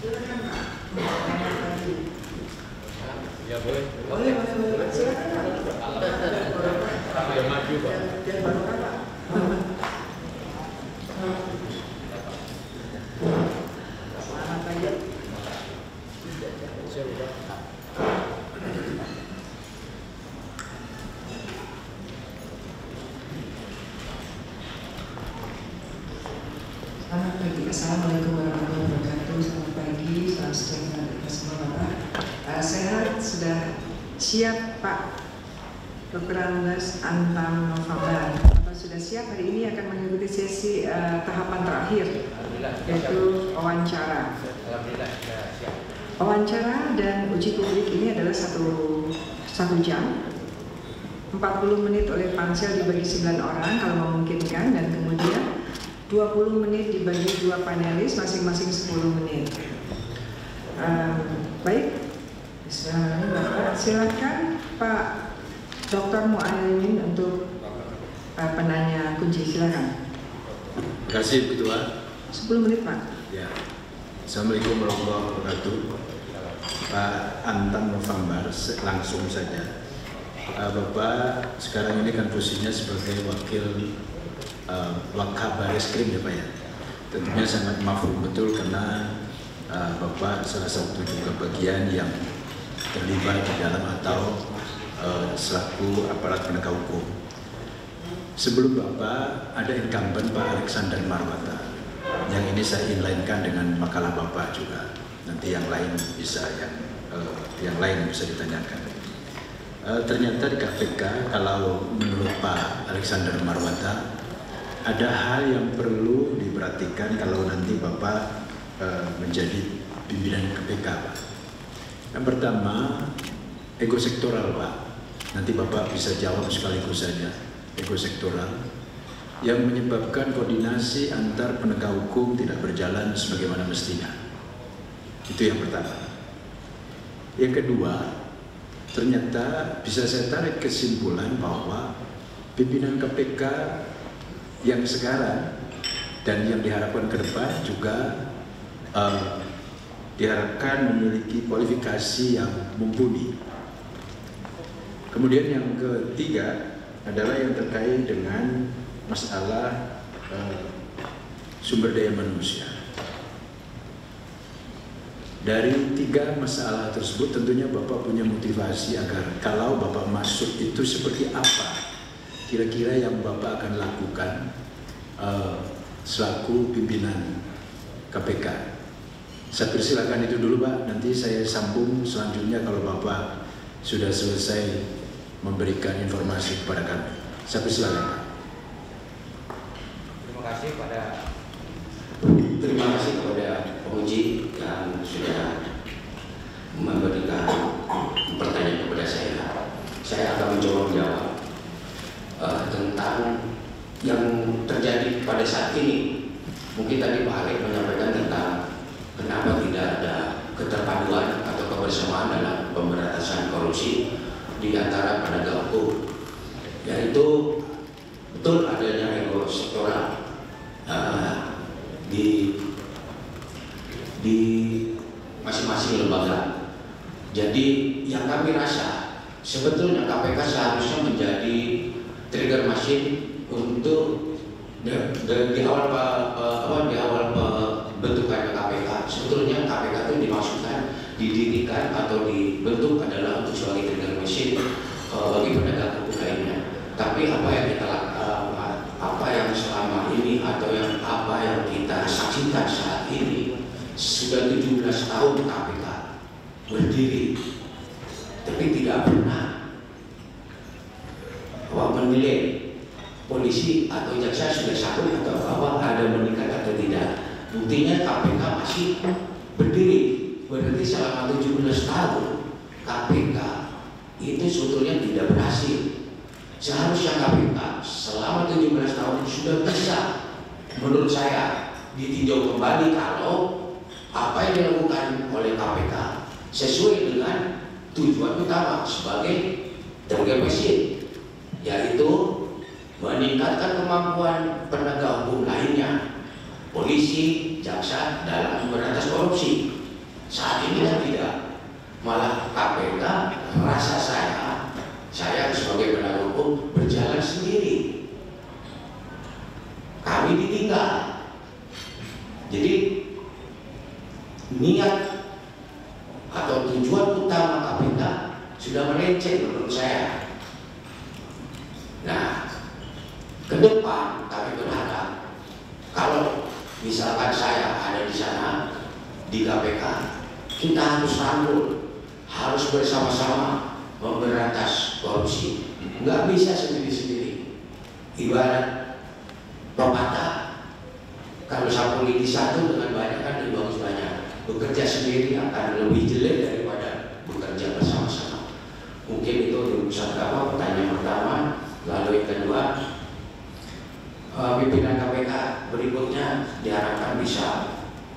Silakan Pak. Ya boleh. Boleh. Silakan Pak. Yang maju Pak. Jangan baru Pak. Selamat pagi. Selamat pagi, Assalamualaikum warahmatullahi wabarakatuh. Selamat pagi, selamat sejahtera kita semua Bapak. Saya sudah siap Pak Dr. Andes Antam November. Bapak sudah siap, hari ini akan mengikuti sesi tahapan terakhir, yaitu wawancara. Alhamdulillah siap. Wawancara dan uji publik ini adalah satu jam, 40 menit oleh pansel dibagi 9 orang kalau memungkinkan, dan kemudian 20 menit dibagi 2 panelis masing-masing 10 menit. Baik, bismillahirrahmanirrahim. Bapak, silakan Pak Dr. Mu'alimin untuk penanya kunci, silakan. Terima kasih Ketua. 10 menit Pak. Ya. Assalamualaikum warahmatullahi wabarakatuh. Pak Antam November, langsung saja. Bapak sekarang ini kan posisinya sebagai wakil Wakab Bareskrim ya Pak ya. Tentunya sangat mafhum betul karena Bapak salah satu juga bagian yang terlibat di dalam atau selaku aparat penegak hukum. Sebelum Bapak ada incumbent Pak Alexander Marwata, yang ini saya inline-kan dengan makalah Bapak juga. Nanti yang lain bisa yang lain bisa ditanyakan. Ternyata di KPK kalau menurut Pak Alexander Marwata ada hal yang perlu diperhatikan kalau nanti Bapak menjadi pimpinan KPK, Pak. Yang pertama, ego sektoral, Pak. Nanti Bapak bisa jawab sekaligus saja. Ego sektoral yang menyebabkan koordinasi antar penegak hukum tidak berjalan sebagaimana mestinya. Itu yang pertama. Yang kedua, ternyata bisa saya tarik kesimpulan bahwa pimpinan KPK yang sekarang dan yang diharapkan ke depan juga diharapkan memiliki kualifikasi yang mumpuni. Kemudian yang ketiga adalah yang terkait dengan masalah sumber daya manusia. Dari 3 masalah tersebut tentunya Bapak punya motivasi agar kalau Bapak masuk itu seperti apa kira-kira yang Bapak akan lakukan selaku pimpinan KPK. Saya persilakan itu dulu Pak, nanti saya sambung selanjutnya kalau Bapak sudah selesai memberikan informasi kepada kami. Saya persilakan Pak. Terima kasih kepada penguji yang sudah memberikan pertanyaan kepada saya. Saya akan mencoba menjawab tentang yang terjadi pada saat ini. Mungkin tadi Pak Alek menyampaikan tentang kenapa tidak ada keterpaduan atau kebersamaan dalam pemberantasan korupsi di antara penegak hukum. Yaitu betul adanya ego sektoral di masing-masing lembaga. Jadi yang kami rasa sebetulnya KPK seharusnya menjadi trigger machine untuk di awal pembentukan KPK. Sebetulnya KPK itu dimaksudkan didirikan atau dibentuk adalah untuk sebagai trigger machine bagi penegak hukum lainnya. Tapi apa yang selama ini atau apa yang kita saksikan saat ini sudah 17 tahun KPK berdiri, tapi tidak pernah menilai polisi atau jaksa sudah satu atau apa ada meningkat atau tidak. Buktinya KPK masih berdiri, berarti selama 17 tahun KPK itu sebetulnya tidak berhasil. Seharusnya KPK selama 17 tahun sudah bisa, menurut saya, ditinjau kembali kalau apa yang dilakukan oleh KPK sesuai dengan tujuan utama sebagai trigger machine, yaitu meningkatkan kemampuan penegak hukum lainnya, polisi, jaksa dalam memberantas korupsi. Saat ini kan tidak, malah KPK merasa saya sebagai penegak hukum berjalan sendiri. Kami ditinggal. Jadi niat atau tujuan utama KPK sudah melenceng menurut saya. Nah, ke depan kami berharap kalau misalkan saya ada di sana di KPK, kita harus rangkul, harus bersama-sama memberantas korupsi. Nggak bisa sendiri-sendiri. Ibarat pepatah, kalau sapu lidi satu dengan banyak kan lebih bagus banyak. Bekerja sendiri akan lebih jelek daripada bekerja bersama-sama. Mungkin itu urusan pertanyaan pertama. Lalu yang kedua, pimpinan KPK berikutnya diharapkan bisa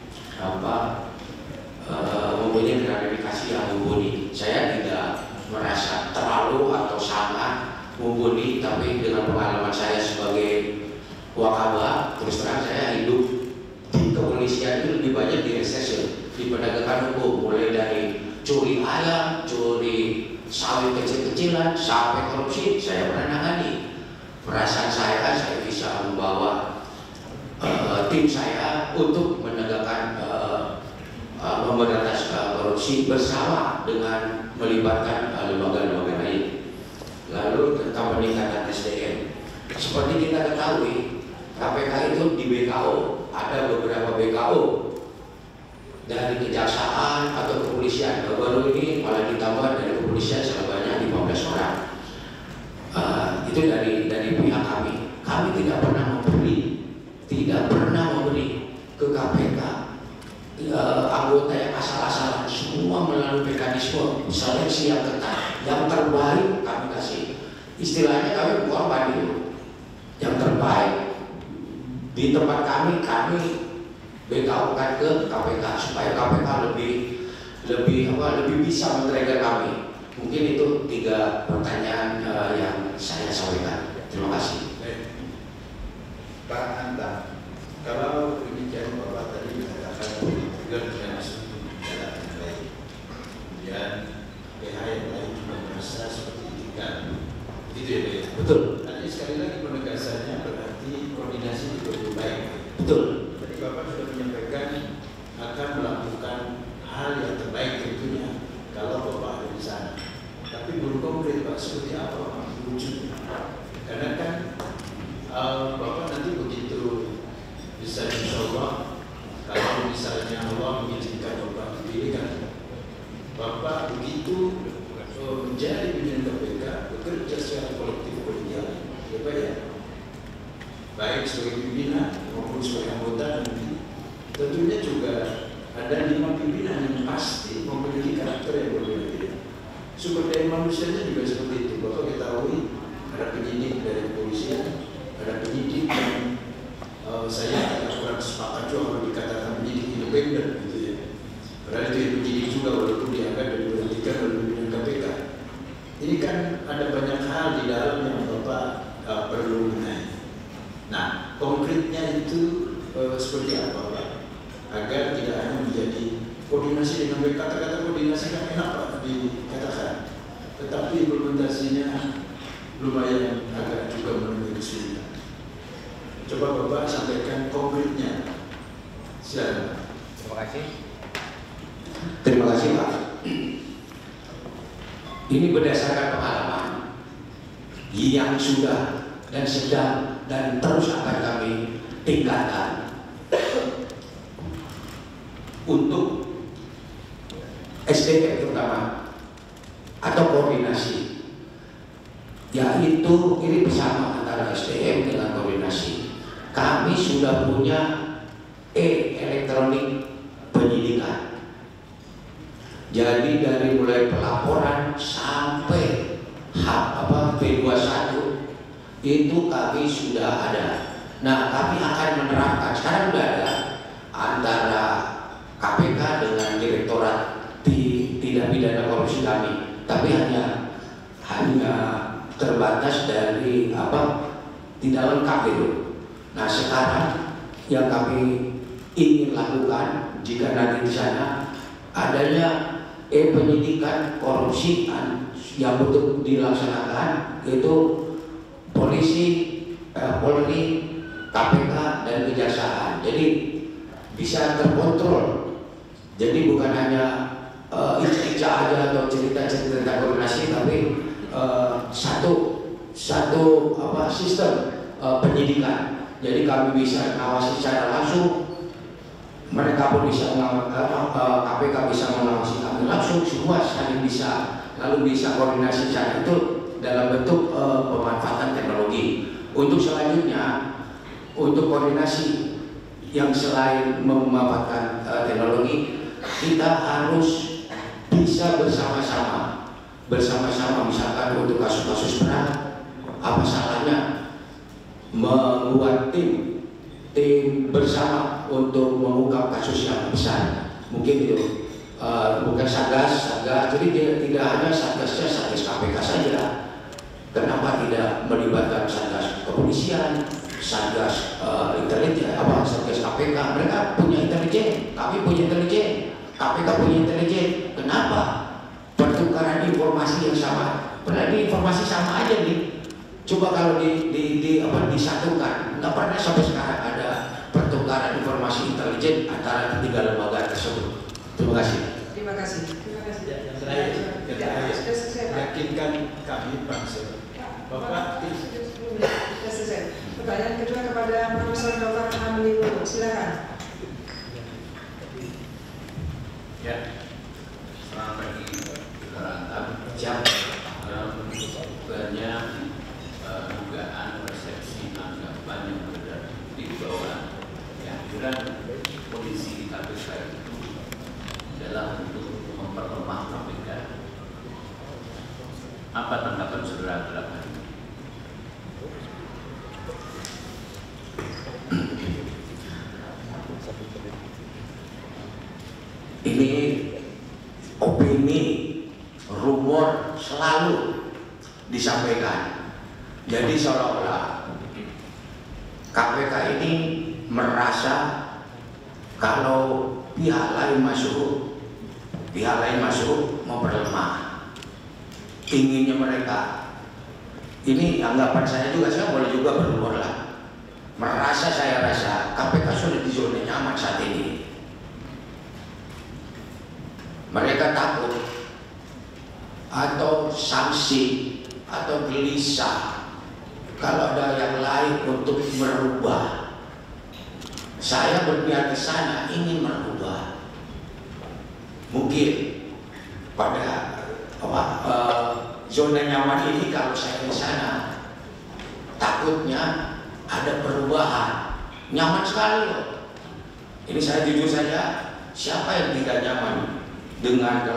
mempunyai klarifikasi yang mumpuni. Saya tidak merasa terlalu atau sangat mumpuni, tapi dengan pengalaman saya sebagai wakabah, terus terang saya hidup di kepolisian itu lebih banyak di reserse, di penegakan hukum, mulai dari curi ayam, curi sawit kecil-kecilan, sampai korupsi saya pernah nangani. Perasaan saya bisa membawa tim saya untuk menegakkan memberantas korupsi bersama dengan melibatkan lembaga-lembaga lain. Lalu tentang peningkatan SDM, seperti kita ketahui, KPK itu di BKO ada beberapa BKO dari kejaksaan atau kepolisian. Baru ini malah ditambah dari kepolisian sebanyak 15 orang. Itu dari pihak kami. Kami tidak pernah memberi ke KPK anggota yang asal-asalan, semua melalui mekanisme seleksi yang ketat. Yang terbaik kami kasih. Istilahnya kami korban itu. Yang terbaik di tempat kami BKO-kan ke KPK supaya KPK lebih bisa men-trigger kami. Mungkin itu 3 pertanyaan yang saya sampaikan. Terima kasih. Pak Antam, kalau demikian Bapak tadi mengatakan trigger mekanisme jalan dengan baik, kemudian PH yang lain juga merasa seperti itu kan? Itu ya Pak? Betul. Nanti sekali lagi penegasannya berarti koordinasi juga lebih baik. Betul. Tadi Bapak sudah menyampaikan akan melakukan hal yang terbaik tentunya kalau Bapak ada di sana. Tapi belum konkret Pak, seperti apa Pak wujudnya? Karena kan Bapak nanti begitu bisa insya Allah, kalau misalnya Allah mengizinkan Bapak dipilih kan, Bapak begitu menjadi pimpinan KPK bekerja secara kolektif kolegial, ya Pak ya, baik sebagai pimpinan maupun sebagai anggota nanti tentunya juga ada 5 pimpinan yang pasti memiliki karakter yang berbeda-beda. Sumber daya manusianya juga seperti itu. Bapak ketahui ada penyidik dari kepolisian, ada penyidik yang saya agak kurang sepakat juga kalau dikatakan penyidik independen gitu ya. Padahal itu penyidik juga walaupun diangkat dan diberhentikan oleh pimpinan KPK. Ini kan ada banyak hal di dalam yang Bapak perlu benahi. Nah, konkretnya itu seperti apa Pak? Agar tidak hanya menjadi koordinasi dengan baik. Kata-kata koordinasi kan enak Pak dikatakan, tetapi implementasinya lumayan agak juga menemui kesulitan. Coba Bapak sampaikan konkretnya. Silakan. Terima kasih. Terima kasih Pak. Ini berdasarkan pengalaman yang sudah dan sedang dan terus akan kami tingkatkan untuk SDM terutama atau koordinasi, yaitu ini bersama antara SDM dengan koordinasi. Kami sudah punya elektronik penyidikan. Jadi dari mulai pelaporan sampai P21 itu kami sudah ada. Nah, kami akan menerapkan, sekarang sudah ada antara KPK dengan Direktorat Tindak Pidana Korupsi kami, tapi hanya terbatas dari tidak lengkap itu. Nah, sekarang yang kami ingin lakukan jika nanti di sana adanya penyidikan korupsi yang betul dilaksanakan, yaitu polisi, Polri, KPK dan kejaksaan. Jadi bisa terkontrol. Jadi bukan hanya ica-ica aja atau cerita-cerita tentang koordinasi, tapi satu sistem penyidikan. Jadi kami bisa mengawasi secara langsung, mereka pun bisa KPK bisa mengawasi kami langsung, semua saling bisa, lalu bisa koordinasi secara itu dalam bentuk pemanfaatan teknologi. Untuk selanjutnya, untuk koordinasi yang selain memanfaatkan teknologi, kita harus bisa bersama-sama, misalkan untuk kasus-kasus berat, apa salahnya membuat tim bersama untuk mengungkap kasus yang besar. Mungkin itu bukan satgas, jadi tidak hanya satgas KPK saja. Kenapa tidak melibatkan satgas kepolisian, satgas intelijen, satgas KPK? Mereka punya intelijen, kami punya intelijen, KPK punya intelijen. Kenapa pertukaran informasi yang sama? Berarti informasi sama aja nih. Coba kalau disatukan, nggak pernah sampai sekarang ada pertukaran informasi intelijen antara ketiga lembaga tersebut. Terima kasih. Terima kasih. Terima kasih. Yang terakhir, yakinkan kami bangsa. Bapak, sudah selesai. Pertanyaan kedua kepada Profesor Dr. Hamli Lulu, silakan. Ya, selamat pagi, saudara Antam. Banyak dugaan persepsi anggapan yang beredar di bawah kehadiran polisi di KPK itu adalah untuk memperlemah KPK. Apa tanggapan saudara terhadap hal ini? Ini opini, rumor selalu disampaikan. Jadi seolah-olah KPK ini merasa kalau pihak lain masuk memperlemah. Inginnya mereka. Ini anggapan saya juga, saya boleh juga berumur lah. Saya rasa KPK sudah di zona nyaman saat ini. Mereka takut atau sanksi atau gelisah kalau ada yang lain untuk merubah. Saya berpihak ke sana ingin merubah. Mungkin pada zona nyaman ini kalau saya di sana takutnya ada perubahan. Nyaman sekali loh. Ini saya jujur saja, siapa yang tidak nyaman dengan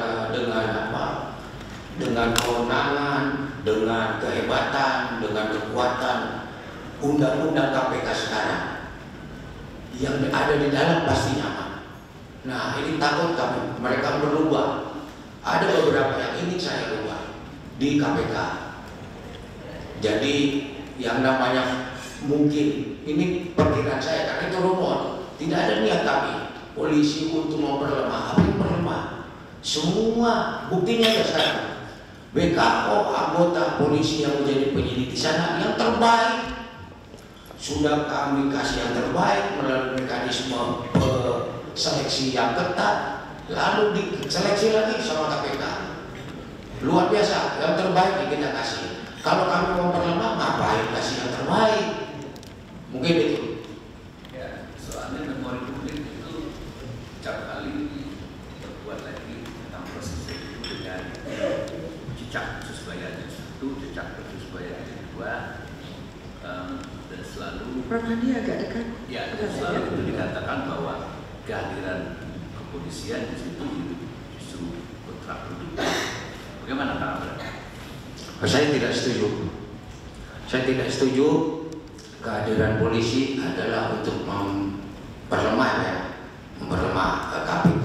kewenangan, dengan kehebatan, dengan kekuatan undang-undang KPK sekarang yang ada di dalam pasti nyaman. Nah, ini takut kami mereka berubah. Ada beberapa yang ingin saya ubah di KPK. Jadi yang namanya mungkin ini perkiraan saya karena itu rumor. Tidak ada niat kami polisi untuk memperlemah. Apa yang perlemah? Semua buktinya ada sekarang. BKO anggota polisi yang menjadi penyidik di sana yang terbaik. Sudah kami kasih yang terbaik melalui mekanisme seleksi yang ketat. Lalu diseleksi lagi sama KPK. Luar biasa, yang terbaik yang kita kasih. Kalau kami mau memperlemah, ngapain kasih yang terbaik? Mungkin itu. Ya, soalnya memori publik itu setiap kali berbuat lagi tentang proses itu dengan jejak khusus bayarnya satu, jejak khusus bayarnya dua, dan selalu. Prof. Hadi agak dekat. Ya, dan selalu itu dikatakan bahwa kehadiran kepolisian di situ justru kontraproduktif. Bagaimana Pak Amran? Saya tidak setuju. Saya tidak setuju kehadiran polisi adalah untuk memperlemah KPK.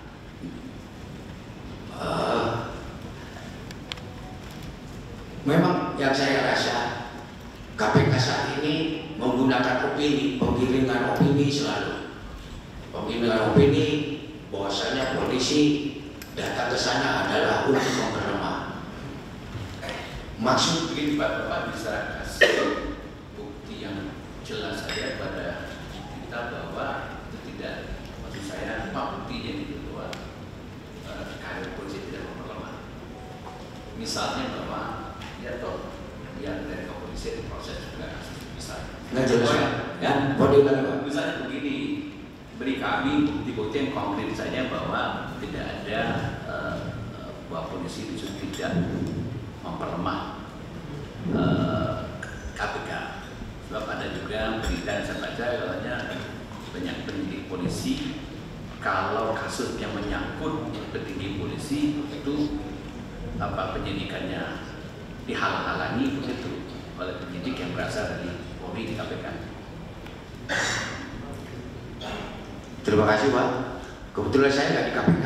Memang yang saya rasa KPK saat ini menggunakan opini, penggiringan opini selalu. Penggiringan opini bahwa bahwasanya polisi datang ke sana adalah untuk memperlemah. Maksud Mungkin Bapak bisa kasih bukti yang jelas saja pada kita bahwa itu tidak, maksud saya apa buktinya itu bahwa karir polisi tidak memperlemah. Misalnya bahwa ya toh yang dari kepolisian diproses juga misalnya. nggak jelas ya, boleh Pak. Misalnya begini, beri kami bukti-bukti yang konkret saja bahwa tidak ada bahwa polisi itu tidak memperlemah KPK. Sebab ada juga berita yang saya baca katanya banyak penyidik polisi kalau kasus yang menyangkut petinggi polisi itu penyidikannya dihalang-halangi begitu oleh penyidik yang berasal dari Polri di KPK. Terima kasih Pak. Kebetulan saya nggak di KPK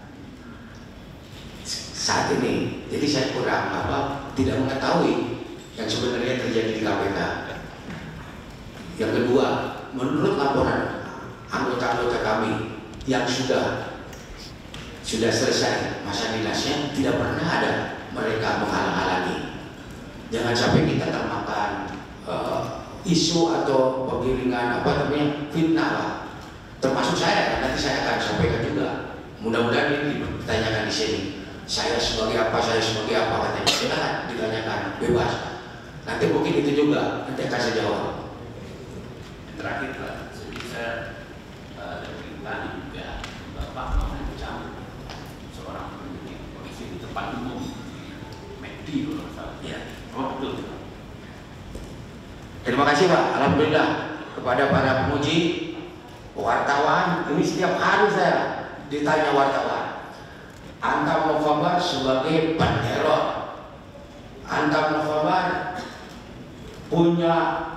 saat ini, jadi saya kurang tidak mengetahui yang sebenarnya terjadi di KPK. Yang kedua, menurut laporan anggota-anggota kami yang sudah selesai masa dinasnya, tidak pernah ada mereka menghalang-halangi. Jangan sampai kita termakan isu atau penggiringan fitnah lah. Termasuk saya, nanti saya akan sampaikan juga. Mudah-mudahan ini ditanyakan di sini. Saya sebagai apa katanya. Silakan ditanyakan, bebas. Nanti mungkin itu juga nanti akan saya jawab. Terakhir Pak, bisa ada perintah juga Bapak mengancam seorang penyidik polisi di tempat umum, McD kalau salah. Ya. Oh betul. Terima kasih Pak. Alhamdulillah kepada para penguji, wartawan. Ini setiap hari saya ditanya wartawan. Antam November sebagai peneror. Antam November punya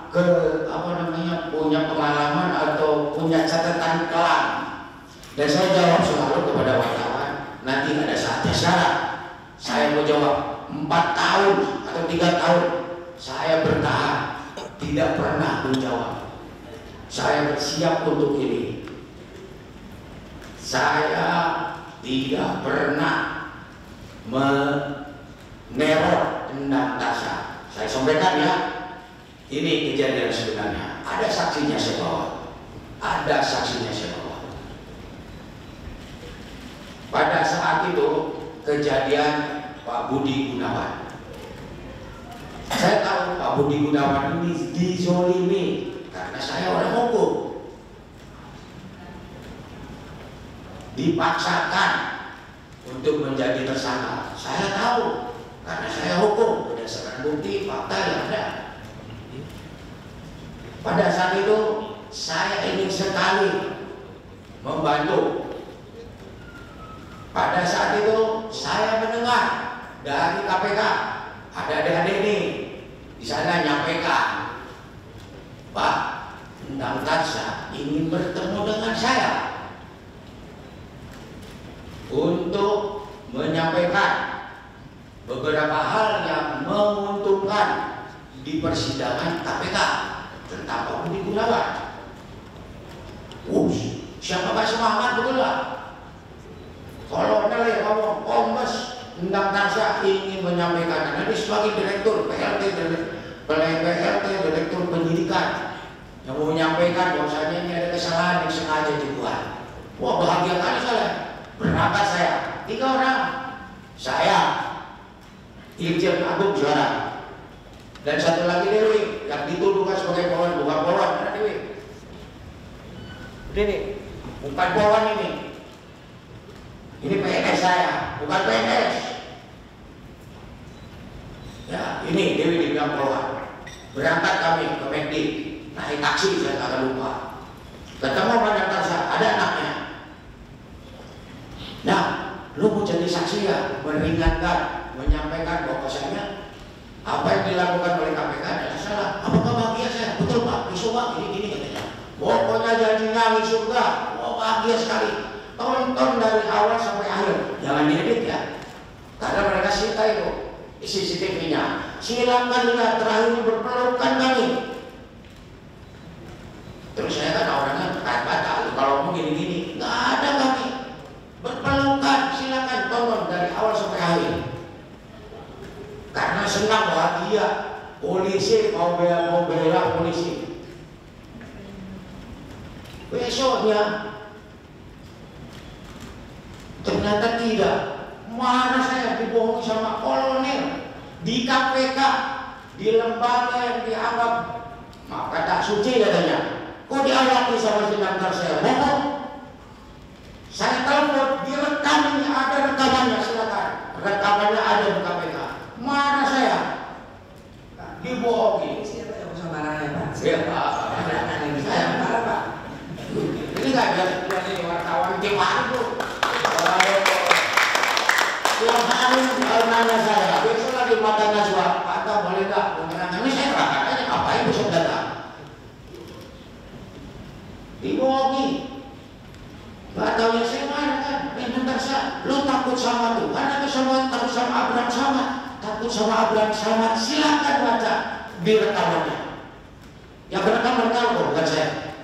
punya pengalaman atau punya catatan kelam. Dan saya jawab selalu kepada wartawan, nanti ada saatnya syarat. Saya mau jawab 4 tahun atau 3 tahun saya bertahan, tidak pernah menjawab. Saya bersiap untuk ini. Saya tidak pernah meneror Endang Tarsa. Saya sampaikan ya, ini kejadian sebenarnya. Ada saksinya saya bawa. Ada saksinya saya bawa. Pada saat itu kejadian Pak Budi Gunawan. Saya tahu Pak Budi Gunawan ini dizolimi karena saya orang hukum. Dipaksakan untuk menjadi tersangka. Saya tahu karena saya hukum berdasarkan bukti fakta yang ada. Pada saat itu saya ingin sekali membantu. Pada saat itu saya mendengar dari KPK ada adik-adik ini di sana nyampaikan, Pak, Endang Tarsa ingin bertemu dengan saya untuk menyampaikan beberapa hal yang menguntungkan di persidangan KPK tentang Pak Budi Gunawan. Siapa gak semangat betul lah. Kolonel yang ngomong, Kombes Endang Tarsa ingin menyampaikan, karena dia sebagai direktur PLT, direktur penyidikan, yang mau menyampaikan bahwasanya ini ada kesalahan yang sengaja dibuat. Wah, bahagia kali saya. Berangkat saya 3 orang, saya Irjen Agung Juara, dan satu lagi Dewi yang dituduhkan sebagai polwan, bukan polwan, mana Dewi? Dewi, bukan polwan ini PNS saya, bukan PNS. Ya, ini Dewi dibilang polwan. Berangkat kami ke McD, naik taksi, saya tak lupa. Ketemu Endang Tarsa, ada anaknya. Nah, lu mau jadi saksi ya, meringankan, menyampaikan bahwasanya apa yang dilakukan oleh KPK adalah salah. Apakah bahagia saya? Betul Pak, besok Pak, ini katanya. Pokoknya janjinya di surga, bahagia sekali. Tonton dari awal sampai akhir, jangan diedit ya, karena mereka sita itu CCTV-nya. Silakan lihat, terakhir berpelukan kami. Terus saya kan orangnya kata kalau mau gini-gini, nggak ada kami. ACC mau bela polisi. Besoknya ternyata tidak. Mana saya dibohongi sama kolonel di KPK, di lembaga yang dianggap maka tak suci katanya. Kok diawaki sama senator saya? Bohong. Saya telepon, direkam, ini ada rekamannya, silakan. Rekamannya ada di KPK. Mana saya? Dibohongi. Siapa yang usah marah ya Pak? Ya Pak. Saya marah Pak. Ini nggak ada ini wartawan gimana tuh? Yang hari nanya saya, besok lagi makan najwa, Pak Anto boleh nggak? Penerangan ini saya terangkan aja, ngapain besok datang? Dibohongi. Nggak tahu yang saya mana kan? Bentar saya, lo takut sama Tuhan atau sama takut sama Abraham sama? Takut sama Abraham sama? Silakan baca di rekamannya. Yang rekam bukan saya.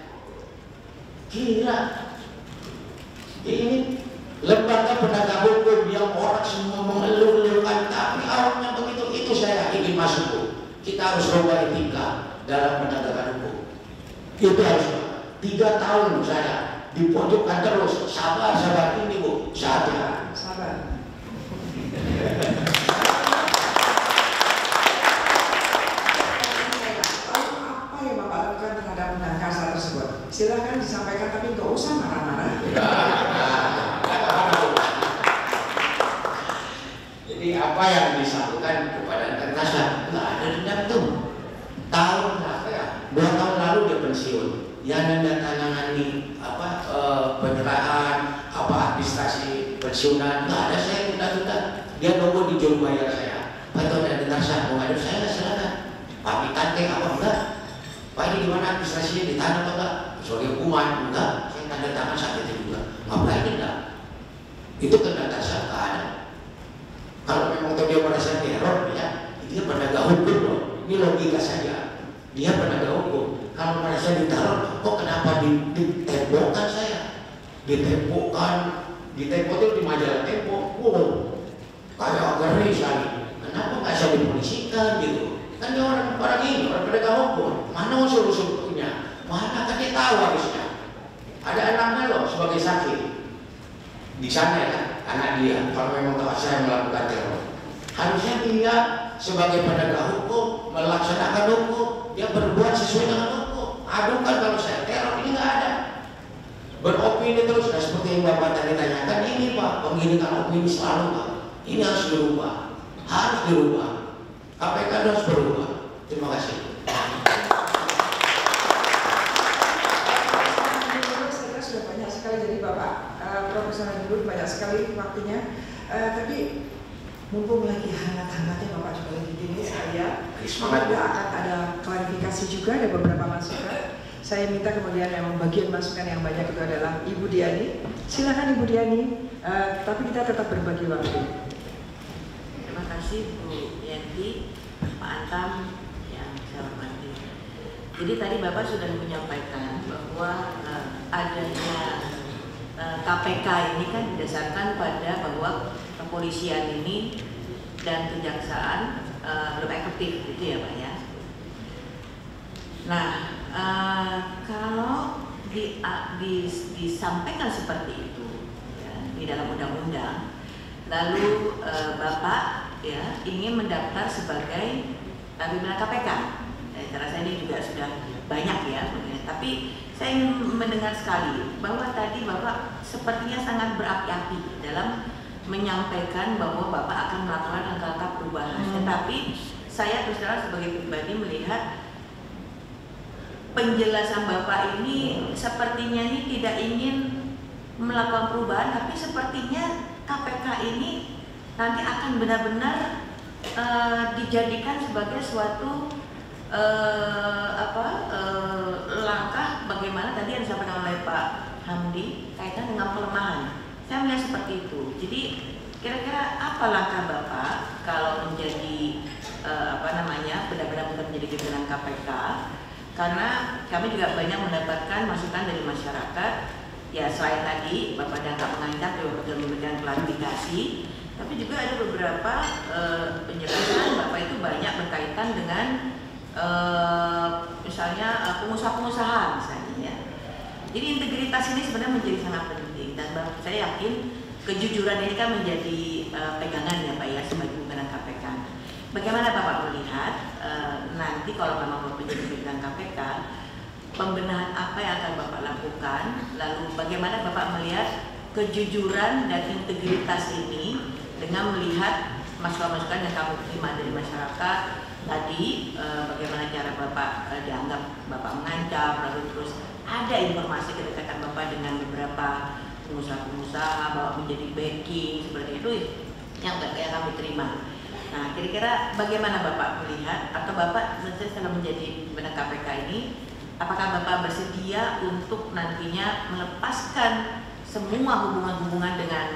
Gila. Ini lembaga penegak hukum yang orang semua mengeluh-eluhkan, tapi awalnya begitu. Itu saya ingin masuk Bu. Kita harus rubah etika dalam penegakan hukum. Itu harus 3 tahun saya dipojokkan terus. Sabar ini Bu. Sabar. Apa yang Bapak lakukan terhadap undang kasar tersebut? Silakan disampaikan, tapi nggak usah marah-marah. Jadi apa yang disatukan kepada undang kasar? Nggak ada dendam tuh. Tahun berapa ya? 2 tahun lalu dia pensiun. Yang menandatangani penyerahan administrasi pensiunan nggak ada, saya tunda-tunda. Dia nunggu di juru bayar saya. Pak itu ada dengar saya mau ngadu saya, silakan. Pak ditante apa enggak? Pak ini gimana administrasinya, ditanda apa enggak? Sebagai hukuman enggak? Saya tanda tangan saat itu juga. Ngapain enggak? Itu kan data saya nggak ada. Kalau memang dia merasa teror ya, dia penegak hukum loh. Ini logika saja. Dia penegak hukum. Kalau merasa ditaruh, kok kenapa ditembokkan saya? Ditembokkan, ditembok itu di majalah Tempo. Wow, kayak ngeri sekali. Kenapa nggak saya dipolisikan gitu? Kan dia orang ini, orang penegak hukum. Mana usul-usulnya? Mana kan dia tahu harusnya. Ada anaknya loh sebagai saksi. Di sana ya, anak dia. Kalau memang tahu saya melakukan teror, harusnya dia sebagai penegak hukum melaksanakan hukum. Dia berbuat sesuai dengan hukum. Adukan kalau saya teror, ini nggak ada. Beropini terus, nah seperti yang Bapak tadi tanyakan, ini Pak, pengirikan opini selalu Pak. Ini harus dirubah, harus dirubah. KPK harus berubah. Terima kasih. Saya sudah banyak sekali, jadi Bapak Profesor Hajibur banyak sekali waktunya. Tapi mumpung lagi hangat-hangatnya Bapak juga lagi gini, saya akan ada klarifikasi juga, ada beberapa masukan. Saya minta kemudian yang bagian masukan yang banyak itu adalah Ibu Diani. Silakan Ibu Diani, tapi kita tetap berbagi waktu. Terima kasih Bu Yanti, Pak Antam yang saya hormati. Jadi tadi Bapak sudah menyampaikan bahwa adanya KPK ini kan didasarkan pada bahwa kepolisian ini dan kejaksaan belum efektif, gitu ya Pak ya. Nah, kalau disampaikan seperti itu ya, di dalam undang-undang, lalu Bapak ya ingin mendaftar sebagai pimpinan KPK, saya rasa ini juga sudah banyak ya, tapi saya ingin mendengar sekali bahwa tadi Bapak sepertinya sangat berapi-api dalam menyampaikan bahwa Bapak akan melakukan langkah-langkah perubahan. Tetapi saya terus terang sebagai pribadi melihat penjelasan Bapak ini sepertinya ini tidak ingin melakukan perubahan, tapi sepertinya KPK ini nanti akan benar-benar dijadikan sebagai suatu langkah bagaimana tadi yang disampaikan oleh Pak Hamdi kaitan dengan pelemahan. Saya melihat seperti itu. Jadi kira-kira apa langkah Bapak kalau menjadi benar-benar menjadi pimpinan KPK? Karena kami juga banyak mendapatkan masukan dari masyarakat. Ya selain tadi Bapak dianggap mengancam, Bapak sudah memberikan klarifikasi, tapi juga ada beberapa penjelasan Bapak itu banyak berkaitan dengan misalnya pengusaha-pengusaha misalnya ya. Jadi integritas ini sebenarnya menjadi sangat penting dan saya yakin kejujuran ini kan menjadi pegangan ya Pak ya sebagai pimpinan KPK. Bagaimana Bapak melihat nanti kalau memang Bapak menjadi pimpinan KPK, pembenahan apa yang akan Bapak lakukan, lalu bagaimana Bapak melihat kejujuran dan integritas ini dengan melihat masukan-masukan yang kamu terima dari masyarakat tadi, bagaimana cara Bapak dianggap Bapak mengancam, lalu terus ada informasi kedekatan Bapak dengan beberapa pengusaha-pengusaha bahwa menjadi backing seperti itu yang kami terima. Nah, kira-kira bagaimana Bapak melihat atau Bapak setelah menjadi pimpinan KPK ini, apakah Bapak bersedia untuk nantinya melepaskan semua hubungan-hubungan dengan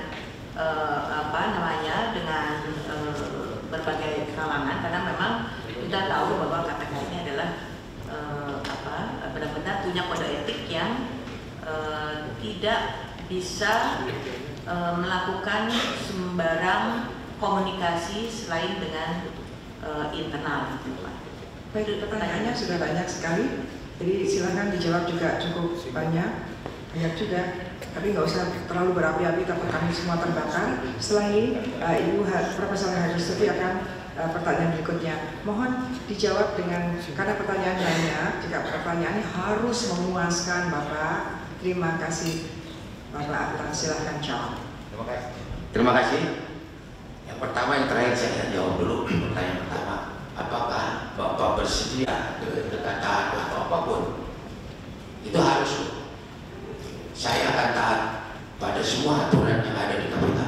dengan berbagai kalangan, karena memang kita tahu bahwa KPK ini adalah benar-benar punya kode etik yang tidak bisa melakukan sembarang komunikasi selain dengan internal gitu Pak. Baik, pertanyaannya sudah banyak sekali, jadi silakan dijawab juga cukup banyak juga, tapi nggak usah terlalu berapi-api takut kami semua terbakar. Setelah ini Ibu Profesor Hadistuti akan pertanyaan berikutnya. Mohon dijawab dengan, karena pertanyaan banyak, jika pertanyaannya harus memuaskan Bapak. Terima kasih Bapak Antam, silahkan jawab. Terima kasih. Yang pertama, yang terakhir saya jawab dulu. Pertanyaan pertama, apakah Bapak bersedia kedekatan atau apapun? Itu harus. Saya akan taat pada semua aturan yang ada di KPK.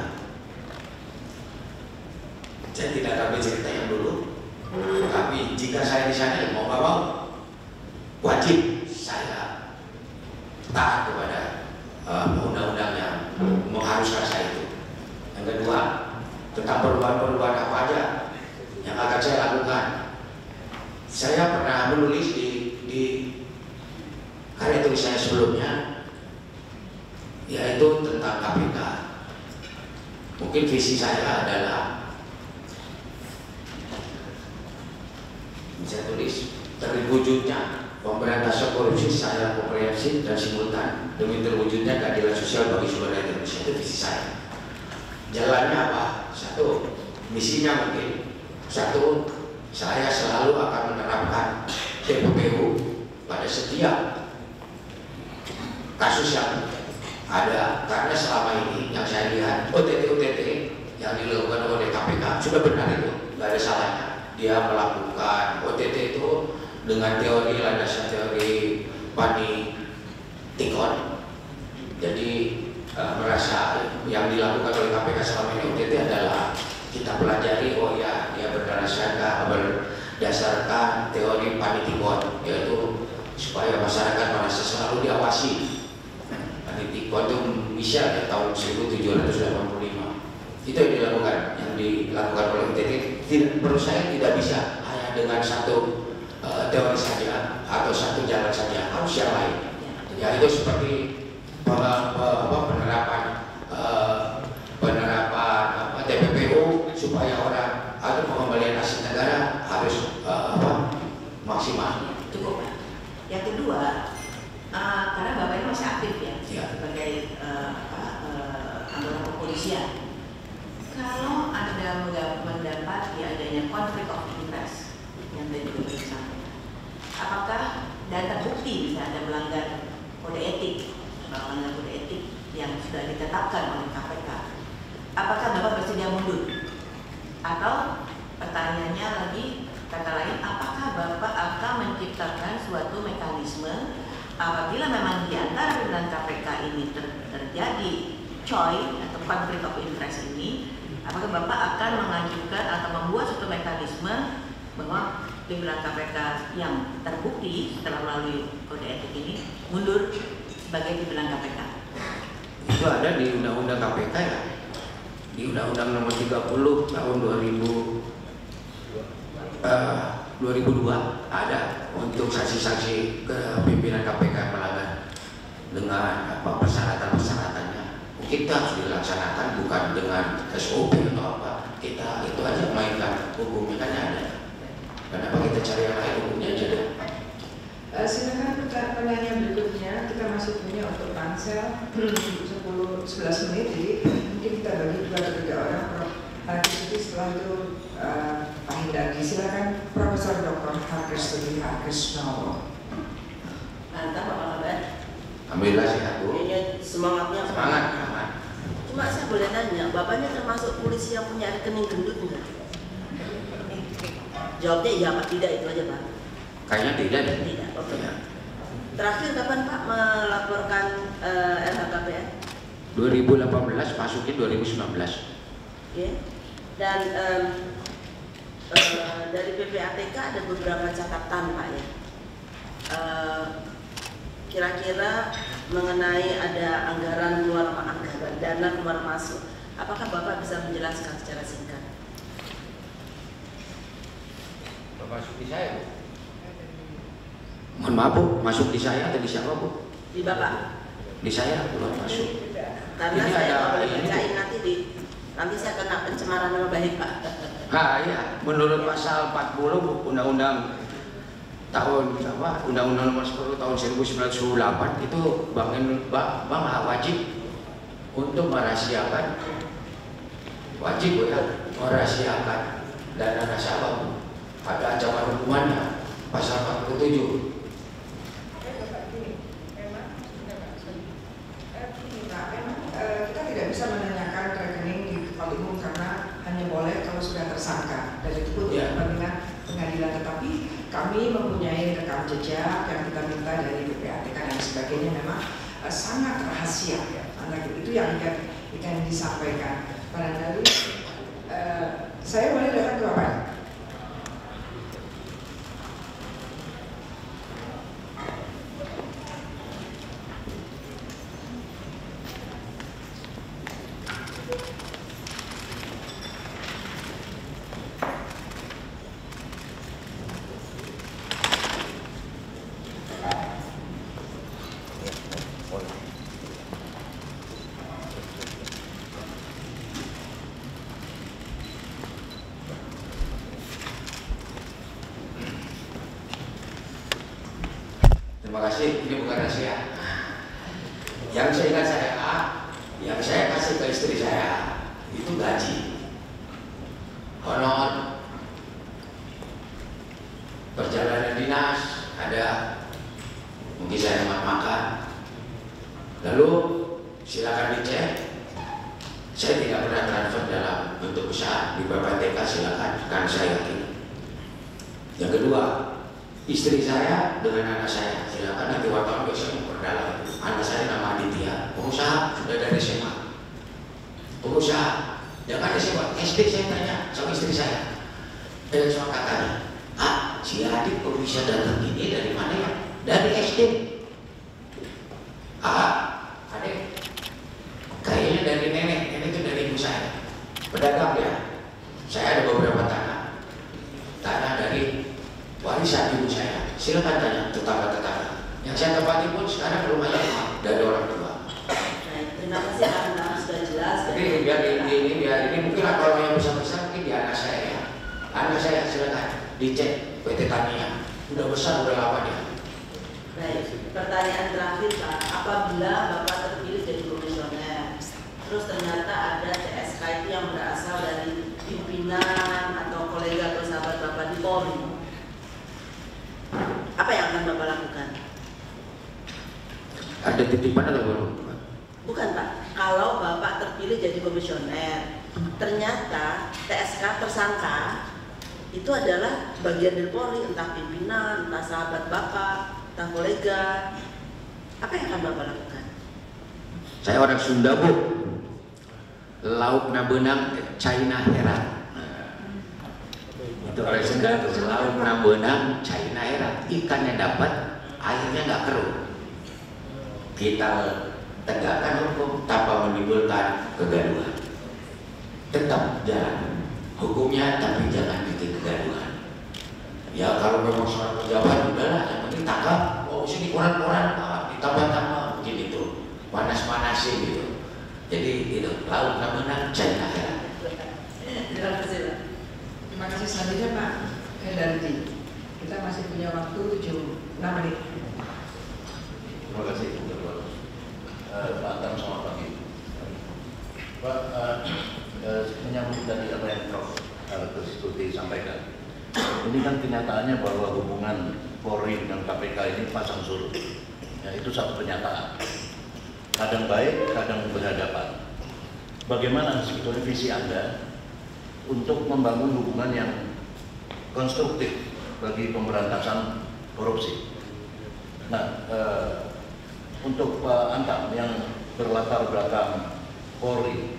Saya tidak akan bercerita yang dulu, tapi jika saya di sana mau nggak mau, wajib saya taat kepada undang-undang yang mengharuskan saya itu. Yang kedua, tentang perubahan-perubahan apa aja yang akan saya lakukan. Saya pernah menulis di karya tulis saya sebelumnya, yaitu tentang KPK. Mungkin visi saya adalah, saya tulis, terwujudnya pemberantasan korupsi secara komprehensif dan simultan demi terwujudnya keadilan sosial bagi seluruh rakyat Indonesia. Itu visi saya. Jalannya apa? Satu, misinya mungkin. Satu, saya selalu akan menerapkan TPPU pada setiap kasus yang ada, karena selama ini yang saya lihat OTT yang dilakukan oleh KPK sudah benar, itu nggak ada salahnya. Dia melakukan OTT itu dengan teori, landasan teori Panitikon. Jadi merasa yang dilakukan oleh KPK selama ini OTT adalah kita pelajari, oh ya, dia berdasarkan teori Panitikon, yaitu supaya masyarakat merasa selalu diawasi. Panitikon itu bisa ya, tahun 1785. Itu yang dilakukan oleh OTT. Menurut saya tidak bisa hanya dengan satu teori saja atau satu jalan saja, harus yang lain. Ya, itu seperti penerapan TPPU supaya orang atau pengembalian aset negara harus maksimal. Cukup. Yang kedua, karena Bapak ini masih aktif ya, sebagai anggota kepolisian. Kalau Anda mendapati adanya konflik of interest yang tadi juga disampaikan, apakah dan terbukti bisa Anda melanggar kode etik, yang sudah ditetapkan oleh KPK, apakah Bapak bersedia mundur? Atau pertanyaannya lagi, kata lain, apakah Bapak akan menciptakan suatu mekanisme apabila memang di antara pimpinan KPK ini terjadi atau konflik of interest ini, apakah Bapak akan mengajukan atau membuat suatu mekanisme bahwa pimpinan KPK yang terbukti setelah melalui kode etik ini mundur sebagai pimpinan KPK? Itu ada di Undang-Undang KPK ya, di Undang-Undang Nomor 30 tahun 2002 ada untuk saksi-saksi ke pimpinan KPK melanggar dengan persyaratan-persyaratannya. Kita harus dilaksanakan bukan dengan SOP atau apa. Kita itu aja mainkan hukumnya kan ada. Kenapa kita cari yang lain hukumnya aja deh? Silakan pertanyaan berikutnya. Kita masih punya untuk pansel 10-11 menit, jadi mungkin kita bagi 2 atau 3 orang. Setelah itu Pak Hindardi. Silakan Profesor Dr. Harkestudi Harkesnowo. Mantap, apa kabar? Alhamdulillah sehat Bu. Kayaknya semangatnya Semangat. Cuma saya boleh nanya, bapaknya termasuk polisi yang punya rekening gendut enggak? Jawabnya iya apa tidak, itu aja Pak. Kayaknya tidak deh. Tidak, oke. Ya. Terakhir kapan Pak melaporkan LHKPN? 2018 masukin 2019. Oke. Dan dari PPATK ada beberapa catatan Pak ya. Kira-kira mengenai ada anggaran keluar anggaran dana keluar masuk. Apakah Bapak bisa menjelaskan secara singkat? Masuk di saya, Bu. Mohon maaf Bu, masuk di saya atau di siapa Bu? Di Bapak? Di saya belum masuk. Karena Ini saya ada boleh ini, bacain nanti saya kena pencemaran nama baik Pak. Nah iya, menurut pasal 40 Bu, Undang-Undang tahun apa? Undang-Undang Nomor 10 tahun 1998 itu bank wajib untuk merahasiakan, wajib Bu ya, merahasiakan dana nasabah Bu. Ada ancaman hukumannya pasal 47. Kita tidak bisa menanyakan rekening di kepala umum karena hanya boleh kalau sudah tersangka, dan itu pun Ya. kepentingan pengadilan. Tetapi kami mempunyai rekam jejak yang kita minta dari PPATK dan sebagainya, memang sangat rahasia. Anak itu yang akan disampaikan. Barangkali saya boleh datang ke Bapak. Terima kasih, ini bukan rahasia. Yang saya ingat yang saya kasih ke istri saya itu gaji, honor, perjalanan dinas, ada mungkin saya makan. Lalu silakan dicek. Saya tidak pernah transfer dalam bentuk besar di PPATK, silakan, kan saya yakin. Yang kedua, istri saya dengan anak saya, silakan nanti wartawan biasanya memperdalam. Anak saya nama Aditya, pengusaha, sudah dari SMA. Pengusaha, jangan SMA, SD saya tanya sama istri saya, sama kakaknya, si adik kok bisa datang ini dari mana ya? Dari SD. Adik, kayaknya dari nenek itu dari ibu saya. Pedagang ya, saya ada beberapa tanah dari warisan ibu saya. Silakan tanya tetangga-tetangga. Yang saya tempati pun sekarang belum ada dari orang tua. Baik, terima kasih Anda sudah jelas. Jadi biar ini mungkin kalau yang besar-besar mungkin di anak saya ya. Anak saya silakan dicek PT Tania. Udah besar, udah lama dia. Baik, pertanyaan terakhir Pak, apabila Bapak terpilih jadi komisioner, terus ternyata ada CSK itu yang berasal dari pimpinan atau kolega atau sahabat Bapak di Polri, apa yang akan Bapak lakukan? Ada titipan atau belum? Bukan Pak, kalau Bapak terpilih jadi komisioner, ternyata TSK tersangka itu adalah bagian dari Polri, entah pimpinan, entah sahabat Bapak, entah kolega, apa yang akan Bapak lakukan? Saya orang Sunda Bu. Lauk na benang China herat. Itu orang Sunda. Lauk na benang China herat. Ikannya dapat, airnya nggak keruh. Kita tegakkan hukum tanpa menimbulkan kegaduhan. Tetap jalan hukumnya, tapi jangan bikin kegaduhan. Ya kalau memang soal pejabat udahlah, yang penting tangkap. Oh sini koran-koran, ditambah-tambah mungkin itu panas-panasin gitu. Jadi itu laut namanya China herat. Terima kasih Pak. Terima kasih. Selanjutnya Pak Oke, Dardi, kita masih punya waktu 6 menit. Terima kasih, Pak Antam, selamat pagi. Pak, menyambut dari apa yang Prof. Tuti sampaikan. Ini kan kenyataannya bahwa hubungan Polri dengan KPK ini pasang surut. Ya, itu satu kenyataan. Kadang baik, kadang berhadapan. Bagaimana sebetulnya visi Anda untuk membangun hubungan yang konstruktif bagi pemberantasan korupsi? Nah, untuk Pak Antam yang berlatar belakang Polri,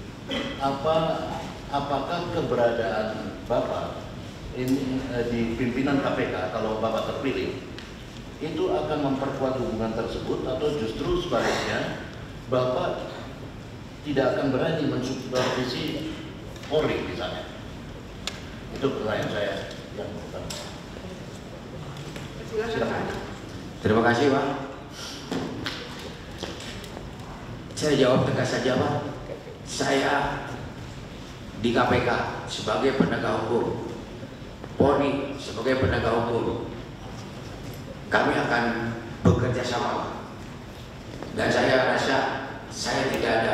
apakah keberadaan Bapak ini di pimpinan KPK kalau Bapak terpilih itu akan memperkuat hubungan tersebut, atau justru sebaliknya Bapak tidak akan berani mensupervisi Polri misalnya? Itu pertanyaan saya yang pertama. Silakan. Terima kasih, Pak. Saya jawab tegas saja, Pak. Saya di KPK sebagai penegak hukum, Polri sebagai penegak hukum, kami akan bekerja sama, Pak. Dan saya rasa saya tidak ada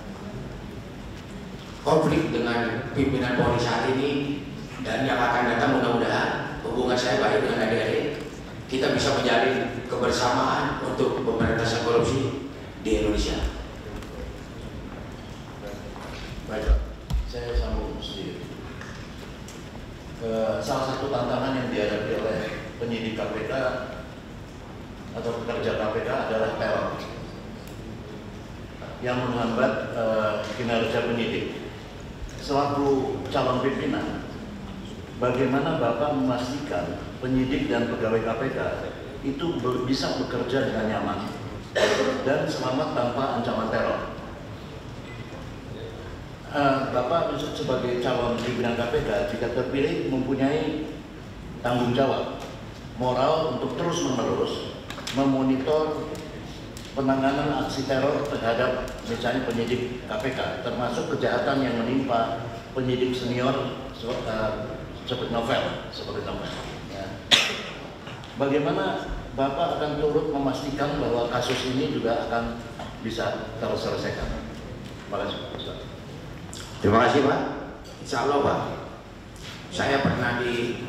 konflik dengan pimpinan Polri saat ini, dan yang akan datang mudah-mudahan hubungan saya baik dengan adik-adik. Kita bisa menjalin kebersamaan untuk pemberantasan korupsi di Indonesia. Baik, saya sambung sedikit. Salah satu tantangan yang dihadapi oleh penyidik KPK atau pekerja KPK adalah teror yang menghambat kinerja penyidik. Selaku calon pimpinan, bagaimana Bapak memastikan penyidik dan pegawai KPK itu bisa bekerja dengan nyaman dan selamat tanpa ancaman teror? Bapak sebagai calon pimpinan KPK jika terpilih mempunyai tanggung jawab moral untuk terus-menerus memonitor penanganan aksi teror terhadap misalnya penyidik KPK, termasuk kejahatan yang menimpa penyidik senior seperti novel. Ya. Bagaimana Bapak akan turut memastikan bahwa kasus ini juga akan bisa terselesaikan? Terima kasih, Ustaz. Terima kasih, Pak. Insya Allah, Pak. Saya pernah di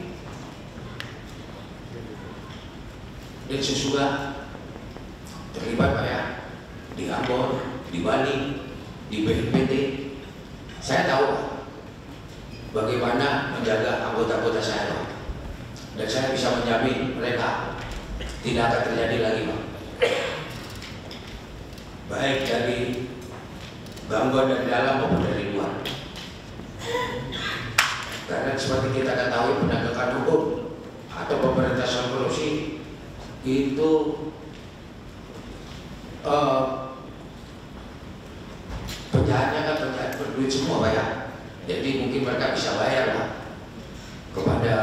Densusuga terlibat, Pak, ya, di Ambon, di Bali, di BNPT. Saya tahu, Pak, bagaimana menjaga anggota-anggota saya, Pak. Dan saya bisa menjamin mereka tidak akan terjadi lagi, Pak. Baik dari gangguan dari dalam maupun dari luar. Karena seperti kita ketahui, penegakan hukum atau pemberantasan korupsi itu penjahatnya kan penjahat berduit semua, Pak, ya. Jadi mungkin mereka bisa bayar, Pak, kepada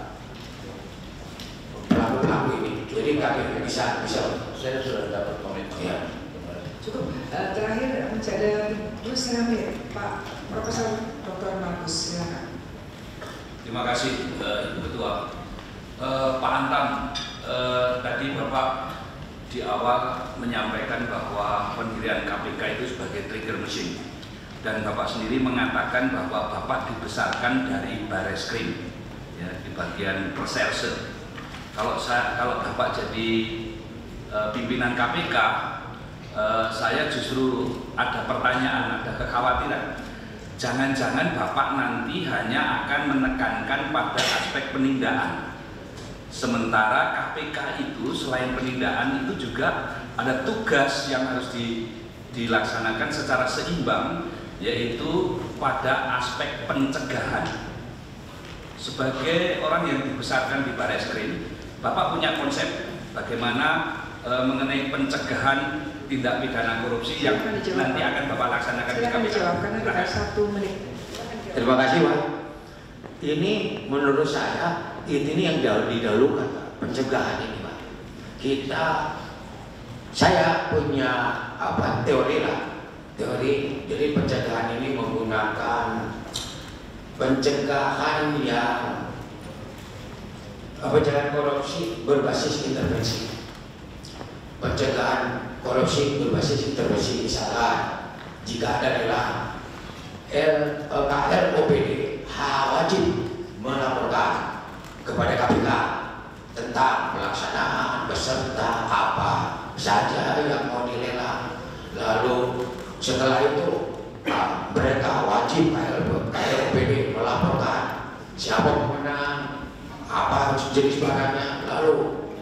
pelaku-pelaku ini. Jadi kami bisa. Saya sudah dapat komitmen. Ya. Cukup. Terakhir masih ada 2,5 menit, Pak Profesor Dr. Markus, silakan. Terima kasih, Ibu Ketua. Pak Antam, tadi Bapak di awal menyampaikan bahwa pendirian KPK itu sebagai trigger mesin, dan Bapak sendiri mengatakan bahwa Bapak dibesarkan dari Bareskrim, ya, di bagian reserse. Kalau Bapak jadi pimpinan KPK, saya justru ada pertanyaan, ada kekhawatiran. Jangan-jangan Bapak nanti hanya akan menekankan pada aspek penindaan. Sementara KPK itu selain penindaan itu juga ada tugas yang harus dilaksanakan secara seimbang, yaitu pada aspek pencegahan. Sebagai orang yang dibesarkan di Bareskrim, Bapak punya konsep bagaimana mengenai pencegahan tindak pidana korupsi yang nanti akan Bapak laksanakan di KPK. Karena kita 1 menit. Terima kasih, Pak. Ini menurut saya ini yang didahulukan, Pak, pencegahan ini, Pak. Saya punya teori. Jadi pencegahan ini menggunakan pencegahan yang pencegahan korupsi berbasis intervensi. Pencegahan korupsi berbasis intervensi, misalkan jika ada lelang KLOPD wajib melaporkan kepada KPK tentang pelaksanaan beserta apa saja yang mau dilelang. Lalu setelah itu mereka wajib KLOPD melaporkan siapa pemenang, apa jenis barangnya. Lalu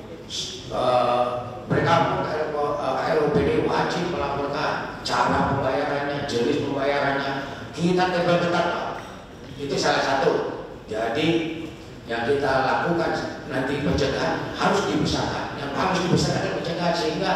mereka KLOPD wajib melaporkan cara pembayarannya, jenis pembayarannya. Kita tempel-tempel, itu salah satu. Jadi yang kita lakukan nanti pencegahan harus dibesarkan, yang harus dibesarkan pencegahan sehingga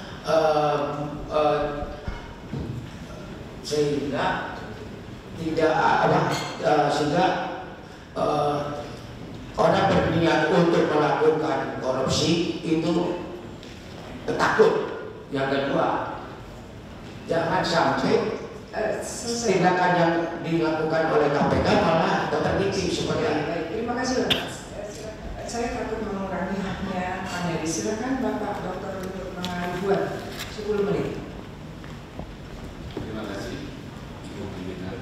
orang berniat untuk melakukan korupsi itu takut. Yang kedua, jangan sampai tindakan yang dilakukan oleh KPK malah tertib seperti ini. Terima kasih Bapak. Saya takut mengurangi haknya panelis. Silakan Bapak Dokter untuk mengajukan 10 menit. Terima kasih Ibu Pimpinan.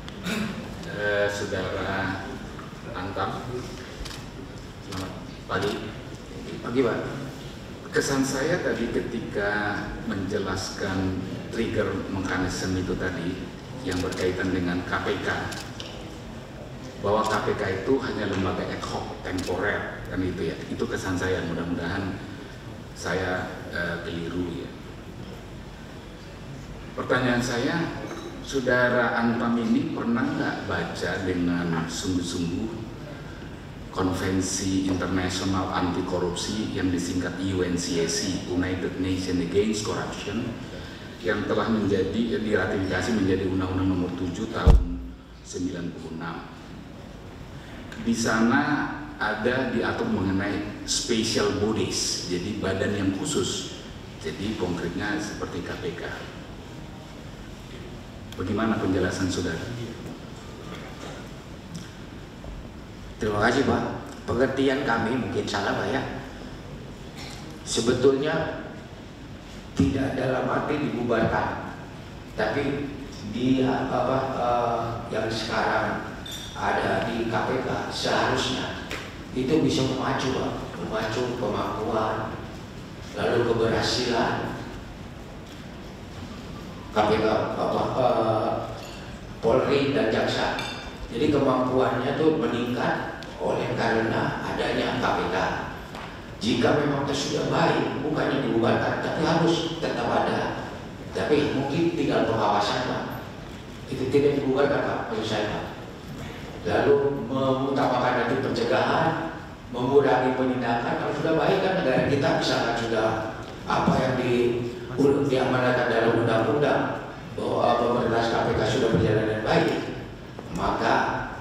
Saudara Antam, selamat pagi. Pagi Pak. Kesan saya tadi ketika menjelaskan trigger mekanisme itu tadi yang berkaitan dengan KPK, bahwa KPK itu hanya lembaga ad hoc temporer, kan itu ya. Itu kesan saya, mudah-mudahan saya keliru ya. Pertanyaan saya, Saudara Antam ini pernah nggak baca dengan sungguh-sungguh Konvensi Internasional Anti Korupsi yang disingkat UNCAC, United Nations Against Corruption, yang telah menjadi diratifikasi menjadi Undang-Undang Nomor 7 Tahun 96. Di sana ada diatur mengenai special bodies, jadi badan yang khusus. Jadi konkretnya seperti KPK. Bagaimana penjelasan Saudara? Terima kasih Pak. Pengertian kami mungkin salah Pak ya. Sebetulnya tidak dalam arti dibubarkan, tapi dia yang sekarang ada di KPK seharusnya itu bisa memacu kemampuan lalu keberhasilan KPK, Polri dan Jaksa. Jadi kemampuannya itu meningkat oleh karena adanya KPK. Jika memang sudah baik, bukannya dibubarkan, tapi harus tetap ada. Tapi mungkin tinggal pengawasan Pak. Itu tidak dibubarkan Pak, menurut saya Pak. Lalu mengutamakan nanti pencegahan, mengurangi penindakan. Kalau sudah baik kan negara kita misalkan sudah apa yang diamanatkan dalam undang-undang bahwa pemerintahan KPK sudah berjalan dengan baik, maka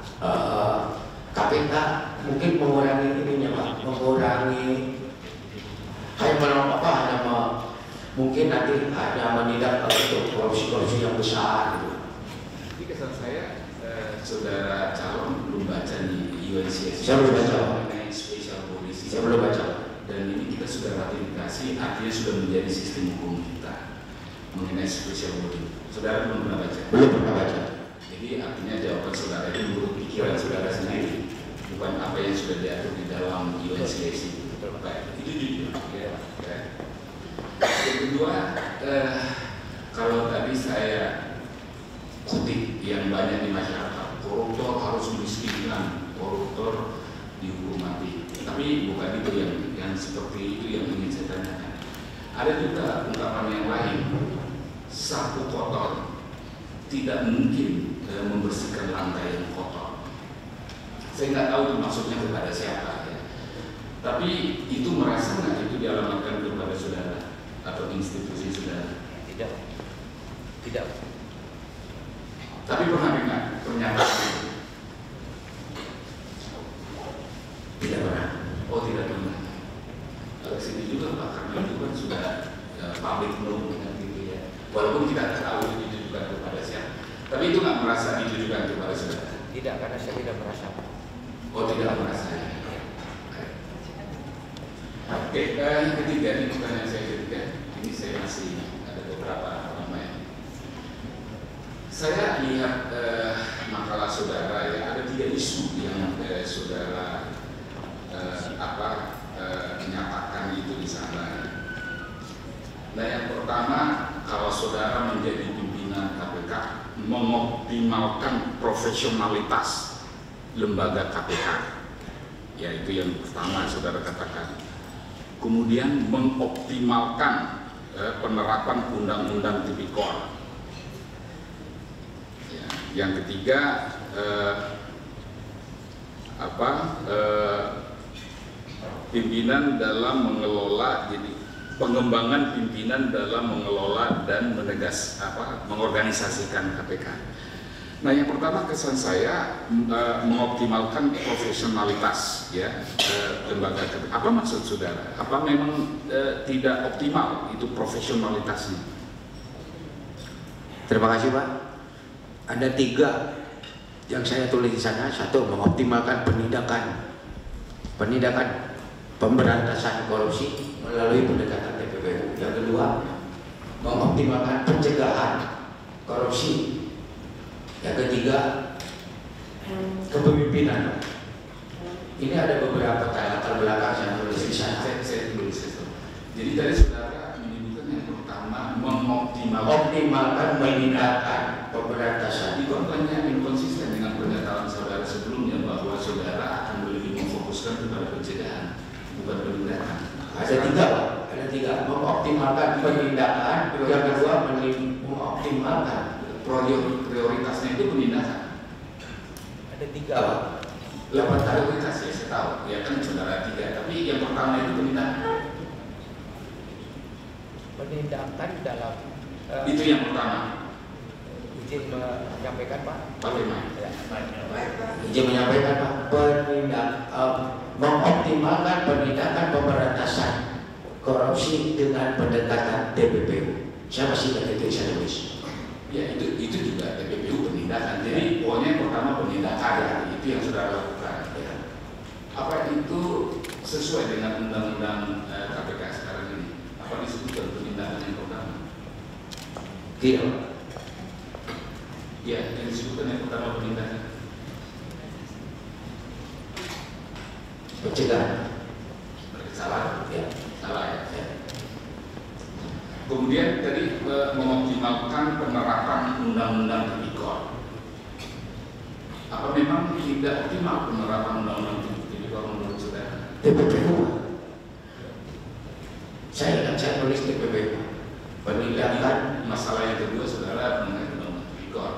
KPK mungkin mengurangi ininya Pak, mengurangi mungkin nanti hanya menindak untuk korupsi yang besar gitu. Jadi kesan saya, Saudara calon belum baca di UNCAC. Saya belum baca. Mengenai special bodies. Saya belum baca. Dan ini kita sudah ratifikasi, artinya sudah menjadi sistem hukum kita mengenai special body. Saudara belum pernah baca? Belum pernah baca. Jadi artinya jawaban Saudara itu menurut pikiran Saudara sendiri, bukan apa yang sudah diatur di dalam UNCAC. Itu jujur. Ya. Yang kedua, kalau tadi saya kutip yang banyak di masyarakat, koruptor harus miskinkan, koruptor dihukum mati. Tapi bukan itu yang seperti itu yang ingin saya tanyakan. Ada juga ungkapan yang lain, sapu kotor tidak mungkin membersihkan lantai yang kotor. Saya nggak tahu itu maksudnya kepada siapa ya. Tapi itu merasa nggak itu dialamatkan kepada Saudara atau institusi Saudara? Tidak. Tapi pernah dengar pernyataan itu? Tidak pernah. Oh tidak pernah. Sini juga Pak, karena itu kan sudah public knowledge gitu ya. Walaupun kita tak tahu itu ditujukan kepada siapa. Tapi itu nggak merasa ditujukan kepada Saudara? Tidak, karena saya tidak merasa. Oh tidak merasa. Oke, yang ketiga, ini pertanyaan saya ketiga. Ini saya masih ada beberapa namanya. Saya lihat makalah saudara ya, ada 3 isu yang saudara menyatakan itu di sana. Nah, yang pertama, kalau saudara menjadi pimpinan KPK, mengoptimalkan profesionalitas lembaga KPK. Ya, itu yang pertama saudara katakan. Kemudian mengoptimalkan penerapan undang-undang tipikor. Ya, yang ketiga pimpinan dalam mengelola, jadi pengembangan pimpinan dalam mengelola dan mengorganisasikan KPK. Nah, yang pertama kesan saya mengoptimalkan profesionalitas ya lembaga KPK. Apa maksud saudara? Apa memang tidak optimal itu profesionalitasnya? Terima kasih Pak. Ada 3 yang saya tulis di sana. 1, mengoptimalkan penindakan pemberantasan korupsi melalui pendekatan TPPU. Yang kedua, mengoptimalkan pencegahan korupsi. Yang ketiga, kepemimpinan. Ini ada beberapa latar belakang yang tulis di sana. Saya tulis itu. Jadi tadi saudara menyebutkan yang pertama mengoptimalkan penindakan pemberantasan. Itu apanya inkonsisten dengan pernyataan saudara sebelumnya bahwa saudara akan lebih memfokuskan kepada pencegahan, bukan penindakan. Ada 3 Pak. Ada 3. Mengoptimalkan penindakan. Yang kedua, mengoptimalkan prioritasnya itu penindakan. Ada 3 Pak. 8 prioritas ya, saya tahu. Ya kan saudara 3. Tapi yang pertama itu penindakan. Penindakan dalam itu yang pertama. Izin menyampaikan Pak. Bagaimana? Ya. izin menyampaikan Pak, mengoptimalkan penindakan pemberantasan korupsi dengan pendekatan TPPU. Saya masih ingat itu saya tulis. Ya itu juga TPPU penindakan. Jadi pokoknya yang pertama penindakan ya, itu yang sudah lakukan. Ya. Apa itu sesuai dengan undang-undang KPK sekarang ini? Apa disebutkan penindakan yang pertama? Tidak. Ya, yang disebutkan yang pertama penindakan. Pencegahan. Salah, Ya. Salah ya. Kemudian tadi mengoptimalkan penerapan undang-undang tipikor. Apa memang tidak optimal penerapan undang-undang tipikor menurut saudara? TPPU. Saya tulis TPPU. Penindakan. Masalah yang kedua saudara mengenai undang-undang tipikor.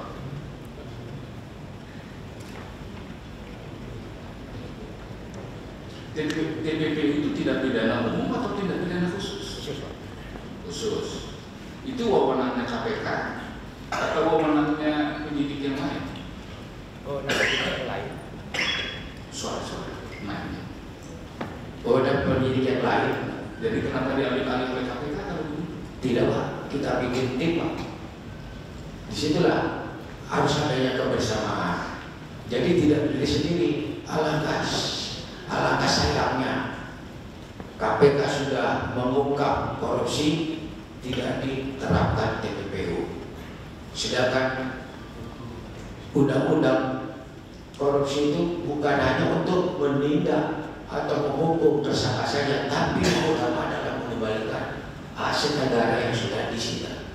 TPPU itu tidak pidana umum atau tidak pidana khusus? Khusus. Itu wewenangnya KPK atau wewenangnya penyidik yang lain? Oh, nanti yang lain. Soal-soal mainnya. Dan penyidik yang lain. Jadi kenapa diambil alih oleh KPK kalau begitu? Tidak Pak, kita bikin tim Pak. Disitulah harus adanya kebersamaan. Jadi tidak berdiri sendiri. Alangkah sayangnya KPK sudah mengungkap korupsi tidak diterapkan TPPU. Sedangkan undang-undang korupsi itu bukan hanya untuk menindak atau menghukum tersangka saja, tapi utama adalah mengembalikan aset negara yang sudah disita.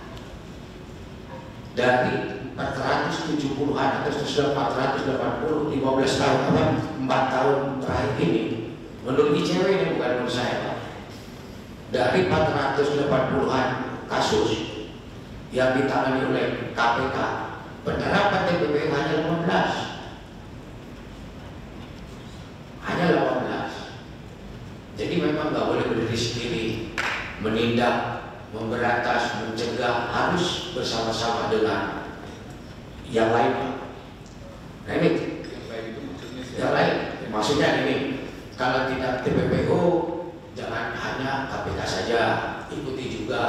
Dari 470-an atau sudah 480, 15 tahun, 4 tahun terakhir ini, menurut ICW ini bukan menurut saya Pak. Dari 480-an kasus yang ditangani oleh KPK, penerapan TPPU hanya 18. Jadi memang nggak boleh berdiri sendiri, menindak, memberantas, mencegah, harus bersama-sama dengan yang lain. Nah ini yang lain, maksudnya ini, kalau tidak TPPU jangan hanya KPK saja, ikuti juga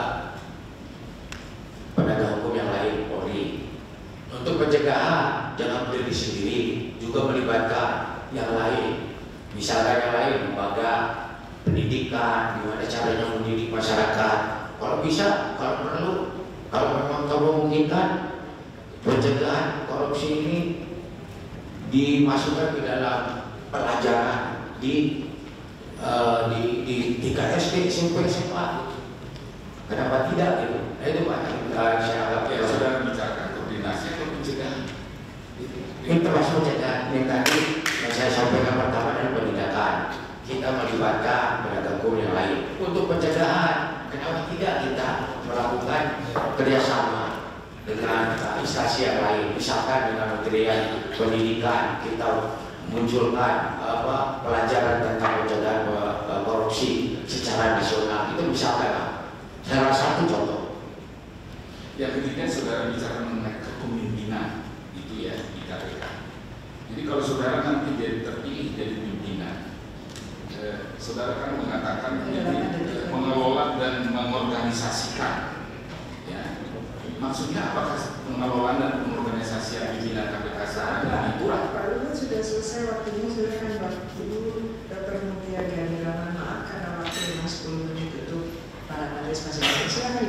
penegak hukum yang lain, Polri. Untuk pencegahan jangan berdiri sendiri, juga melibatkan yang lain, misalkan yang lain lembaga pendidik pendidikan, gimana caranya mendidik masyarakat. Kalau bisa, kalau perlu, kalau memang memungkinkan, pencegahan korupsi ini dimasukkan ke dalam pelajaran di tingkat SD, SMP, SMA. Kenapa tidak gitu? Nah, itu Pak saya anggap Ya sudah bicarakan koordinasi atau pencegahan. ini termasuk pencegahan yang tadi yang saya sampaikan pertama adalah penindakan. Kita melibatkan penegak hukum yang lain untuk pencegahan. Kenapa tidak kita melakukan kerjasama dengan instansi yang lain, misalkan dengan Kementerian Pendidikan kita munculkan pelajaran tentang pencegahan korupsi secara nasional, itu misalkan salah satu contoh. Yang ketiga, saudara bicara mengenai kepemimpinan itu ya di KPK. Jadi kalau saudara nanti jadi terpilih jadi pimpinan, saudara kan mengatakan mengelola dan mengorganisasikan. Ya, maksudnya apakah pengelolaan dan pengorganisasian pimpinan KPK sekarang lebih kurang? Pak Luhut sudah selesai waktunya, sudah kan waktu Dr. Mutia Gandhi maaf karena waktu yang 10 menit itu para panelis masing-masing. Silakan.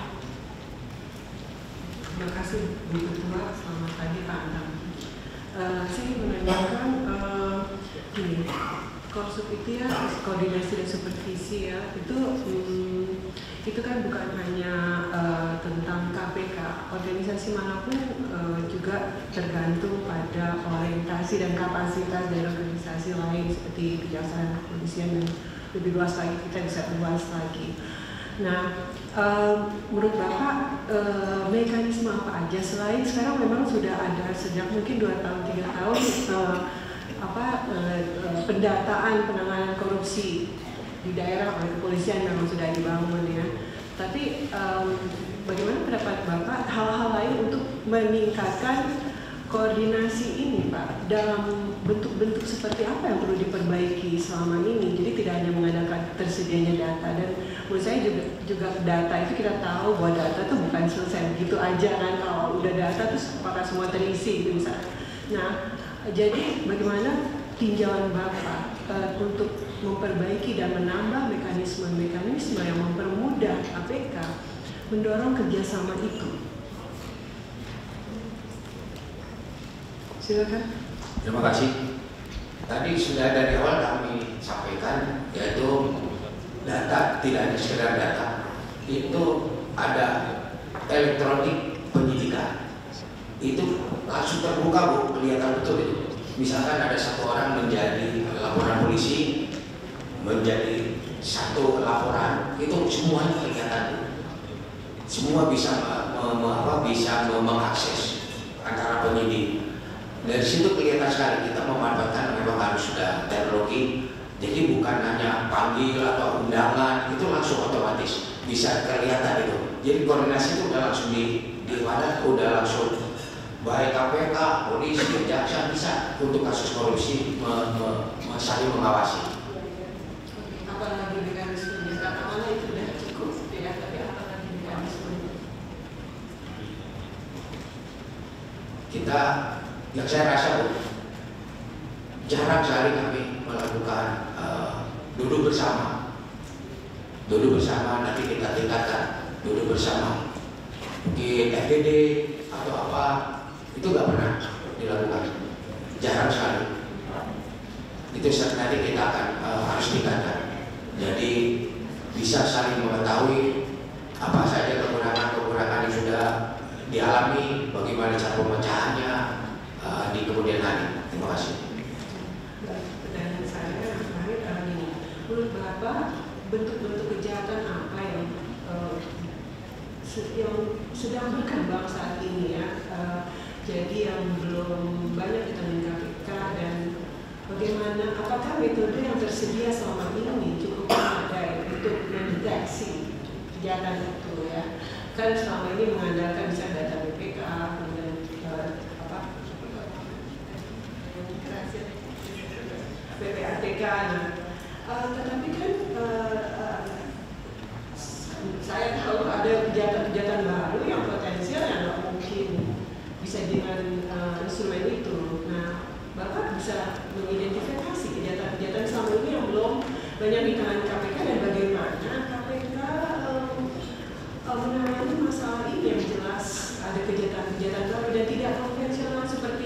Terima kasih Bu Ketua, selamat pagi Pak Antam. Saya menanyakan ini, Korsup itu ya koordinasi dan supervisi ya, itu kan bukan hanya tentang KPK, organisasi manapun juga tergantung pada orientasi dan kapasitas dari organisasi lain seperti kejaksaan, kepolisian, dan lebih luas lagi kita bisa luas lagi. Nah, menurut Bapak mekanisme apa aja selain sekarang memang sudah ada sejak mungkin 2 tahun 3 tahun pendataan penanganan korupsi di daerah oleh kepolisian memang sudah dibangun ya. Tapi bagaimana pendapat Bapak hal-hal lain untuk meningkatkan koordinasi ini Pak, dalam bentuk-bentuk seperti apa yang perlu diperbaiki selama ini? Jadi tidak hanya mengandalkan tersedianya data, dan menurut saya juga data itu kita tahu bahwa data itu bukan selesai begitu aja kan, kalau udah data terus apakah semua terisi gitu misalnya. Nah, jadi bagaimana tinjauan Bapak untuk memperbaiki dan menambah mekanisme-mekanisme yang mempermudah KPK mendorong kerjasama itu? Silakan. Terima kasih. Tadi sudah dari awal kami sampaikan, yaitu data tidak hanya sekedar data, itu ada elektronik penyidikan. Itu langsung terbuka Bu, kelihatan betul itu. Misalkan ada satu orang menjadi laporan polisi, menjadi satu laporan, itu semuanya kelihatan. Semua bisa mengakses antara penyidik. Dari situ kelihatan sekali kita memanfaatkan memang harus sudah teknologi. Jadi bukan hanya panggil atau undangan, itu langsung otomatis bisa kelihatan itu. Jadi koordinasi itu udah langsung di mana, udah langsung baik KPK, polisi, kejaksaan bisa untuk kasus korupsi saling mengawasi. Apalagi mekanismenya, karena mana itu sudah cukup ya, tapi apalagi mekanismenya? Kita, yang saya rasa Bu, jarang sekali kami melakukan duduk bersama nanti kita tingkatkan, duduk bersama mungkin FDD atau apa, itu nggak pernah dilakukan, jarang sekali. Itu nanti kita akan harus tingkatkan, jadi bisa saling mengetahui apa saja kekurangan yang sudah dialami, bagaimana cara pemecahannya di kemudian hari. Terima kasih. Pertanyaan saya menurut Bapak bentuk-bentuk kejahatan apa yang sedang berkembang saat ini ya, jadi yang belum banyak ditangani KPK, dan bagaimana apakah metode yang tersedia selama ini cukup memadai untuk mendeteksi kejahatan itu ya? Kan selama ini mengandalkan misalnya data BPK, kemudian PPATK, tetapi kan saya tahu ada kejahatan baru yang potensial yang nggak mungkin bisa dengan instrumen itu. Nah, Bapak bisa mengidentifikasi kejahatan selama ini yang belum banyak ditangani KPK dan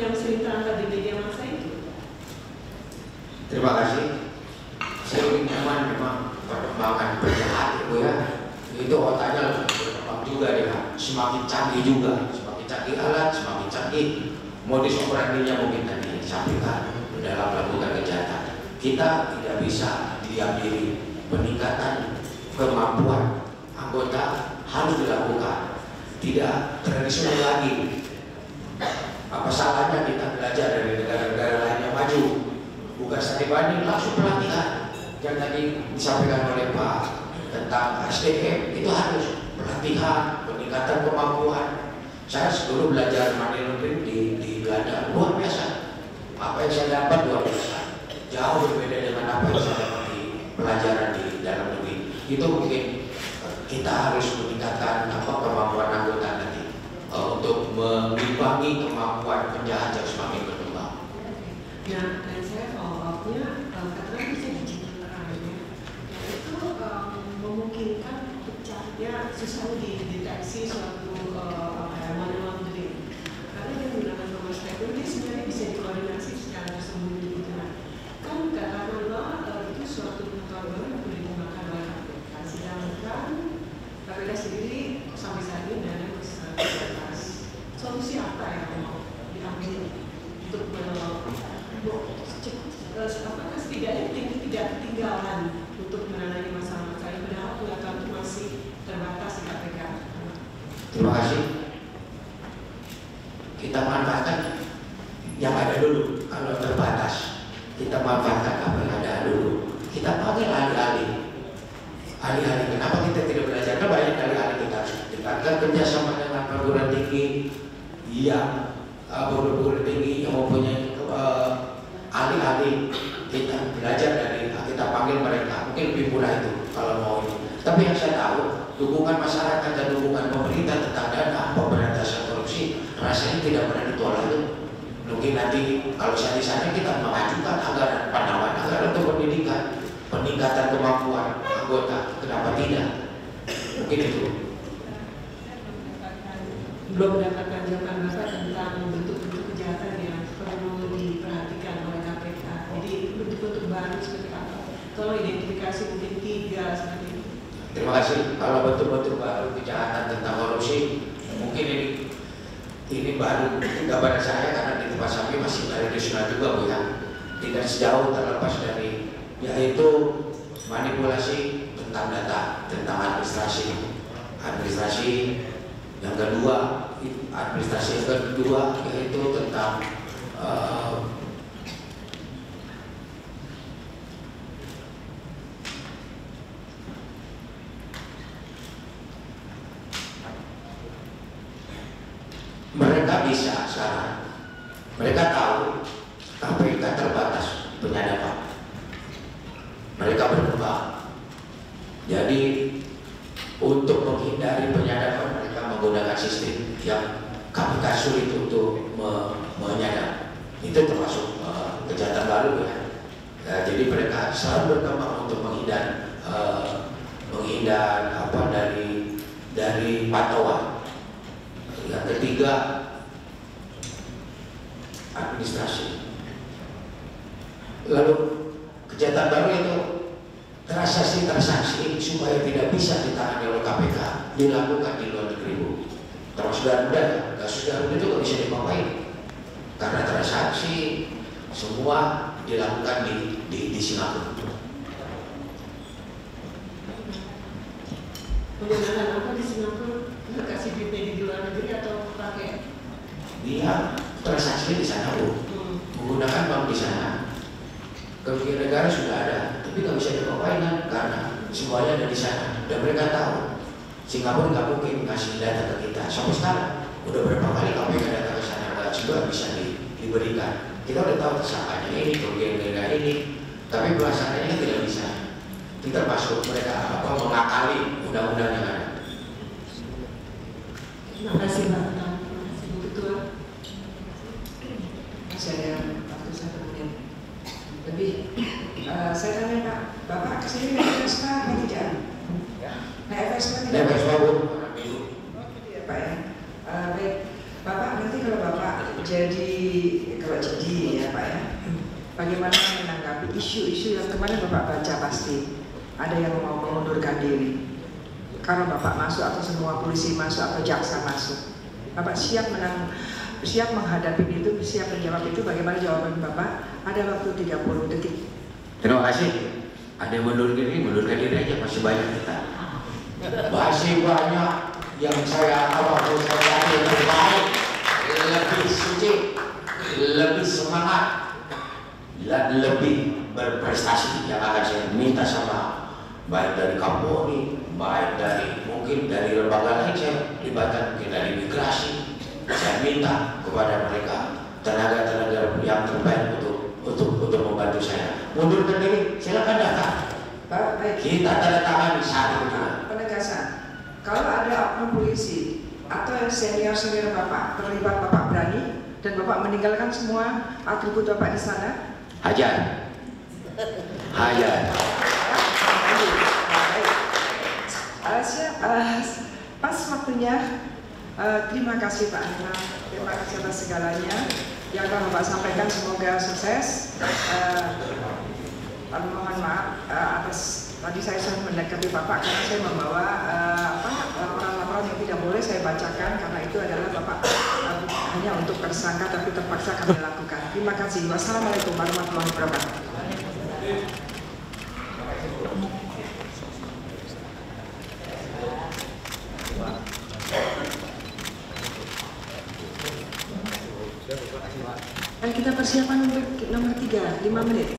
yang sering terangkat di media massa itu? Terima kasih. Seiring memang perkembangan penjahat Ibu ya, itu otaknya berkembang juga dia, semakin canggih juga, semakin canggih alat, semakin canggih modus operandinya mungkin tadi disampaikan dalam melakukan kejahatan. Kita tidak bisa diam diri, peningkatan kemampuan anggota harus dilakukan, tidak tradisional lagi. Apa salahnya kita belajar dari negara-negara lain yang maju? Bukan studi banding, langsung pelatihan. Yang tadi disampaikan oleh Pak tentang SDM, itu harus pelatihan, peningkatan kemampuan. Saya sebelum belajar money laundering di Belanda, luar biasa. Apa yang saya dapat luar biasa, jauh berbeda dengan apa yang saya dapat di pelajaran di dalam negeri. Itu mungkin kita harus meningkatkan kemampuan anggota nanti untuk mengimbangi kemampuan penjahat yang semakin berkembang. Nah, dan saya follow-up-nya, katakan bisa digital itu memungkinkan pecahnya susah dideteksi suatu money laundering. Karena dia menggunakan nomor spekulah, dia sebenarnya bisa dikoordinasi secara tersembunyi gitu. Kan katakanlah itu suatu pengetahuan yang boleh digunakan oleh KPK. Sedangkan KPK sendiri sampai saat ini ada terbatas. Solusi apa yang mau diambil untuk apakah setidaknya tidak ketinggalan untuk menangani masalah-masalah yang padahal pengetahuan itu masih terbatas di KPK? Terima kasih. Kita manfaatkan yang ada dulu. Kalau terbatas, kita manfaatkan apa yang ada dulu. Kita panggil ahli-ahli. Ahli-ahli, kenapa kita tidak belajar? Karena banyak ahli-ahli kita harus tingkatkan kerjasama dengan perguruan tinggi yang perguruan tinggi yang mempunyai ahli-ahli. Kita belajar dari, kita panggil mereka. Mungkin lebih murah itu kalau mau ini. Tapi yang saya tahu, dukungan masyarakat dan dukungan pemerintah tentang dana pemberantasan korupsi rasanya tidak pernah ditolak itu. Mungkin nanti kalau saya di sana kita mengajukan anggaran penambahan anggaran untuk pendidikan, peningkatan kemampuan anggota, kenapa tidak? Mungkin itu. Belum mendapatkan jawaban Bapak tentang bentuk-bentuk kejahatan yang perlu diperhatikan oleh KPK. Jadi bentuk-bentuk baru seperti apa? Kalau identifikasi mungkin 3 seperti itu. Terima kasih. Kalau bentuk-bentuk baru kejahatan tentang korupsi, mungkin ini baru gambaran saya karena di tempat kami masih tradisional juga Bu ya. Tidak sejauh terlepas dari yaitu manipulasi tentang data, tentang administrasi. Yang kedua, administrasi yang kedua yaitu tentang mereka bisa sekarang, mereka tahu KPK terbatas penyadapan, mereka berkembang. Jadi untuk menghindari penyadapan mereka menggunakan sistem yang KPK sulit untuk menyadap. Itu termasuk kejahatan baru ya. Jadi mereka selalu berkembang untuk menghindar apa dari pantauan. Yang ketiga, administrasi. Lalu kejahatan baru itu transaksi supaya tidak bisa ditangani oleh KPK dilakukan di luar negeri Bu. Termasuk Garuda, kasus Garuda juga bisa dipakai karena transaksi semua dilakukan di Singapura. Menggunakan apa di Singapura? Kasih duitnya di luar negeri atau pakai? Dia transaksi di sana Bu, menggunakan bank di sana. Kerugian negara sudah ada, tapi nggak bisa dipakai karena semuanya ada di sana. Dan mereka tahu Singapura nggak mungkin ngasih data ke kita. Sampai sekarang udah berapa kali KPK datang ke sana nggak juga bisa diberikan. Kita udah tahu tersangkanya ini, kerugian negara ini, tapi pelaksanaannya tidak bisa. Kita masuk mereka mengakali undang-undang yang ada. Terima kasih Pak. Terima kasih Bu Ketua. Masih ada waktu 1 menit lebih. Saya tanya Pak, Bapak kesini naik Vespa atau tidak? Naik Vespa tidak? Naik Vespa Bu. Iya Pak ya. Baik, Bapak nanti kalau Bapak jadi kalau jadi ya Pak ya, bagaimana menanggapi isu-isu yang kemarin Bapak baca pasti ada yang mau mengundurkan diri karena Bapak masuk atau semua polisi masuk atau jaksa masuk. Bapak siap menghadapi itu, siap menjawab itu. Bagaimana jawaban Bapak? Ada waktu 30 detik. Terima kasih. Ada yang mundurkan diri aja, masih banyak kita. Masih banyak yang saya lebih baik, lebih suci, lebih semangat, dan lebih berprestasi yang akan saya minta sama baik dari Kapolri, baik dari mungkin dari lembaga lain saya libatkan, mungkin dari imigrasi. Saya minta kepada mereka tenaga-tenaga yang terbaik untuk membantu saya. Mundurkan diri, silakan datang. Baik. Kita tanda tangan di saat itu. Penegasan. Kalau ada oknum polisi atau yang senior Bapak terlibat, Bapak berani dan Bapak meninggalkan semua atribut Bapak di sana? Hajar. Pas waktunya. Terima kasih Pak Anwar, terima kasih atas segalanya yang telah Bapak sampaikan, semoga sukses. Mohon maaf atas tadi saya sudah mendekati Bapak karena saya membawa laporan-laporan yang tidak boleh saya bacakan karena itu adalah Bapak hanya untuk tersangka tapi terpaksa kami lakukan. Terima kasih. Wassalamualaikum warahmatullahi wabarakatuh. Kita persiapan untuk nomor 3, 5 menit.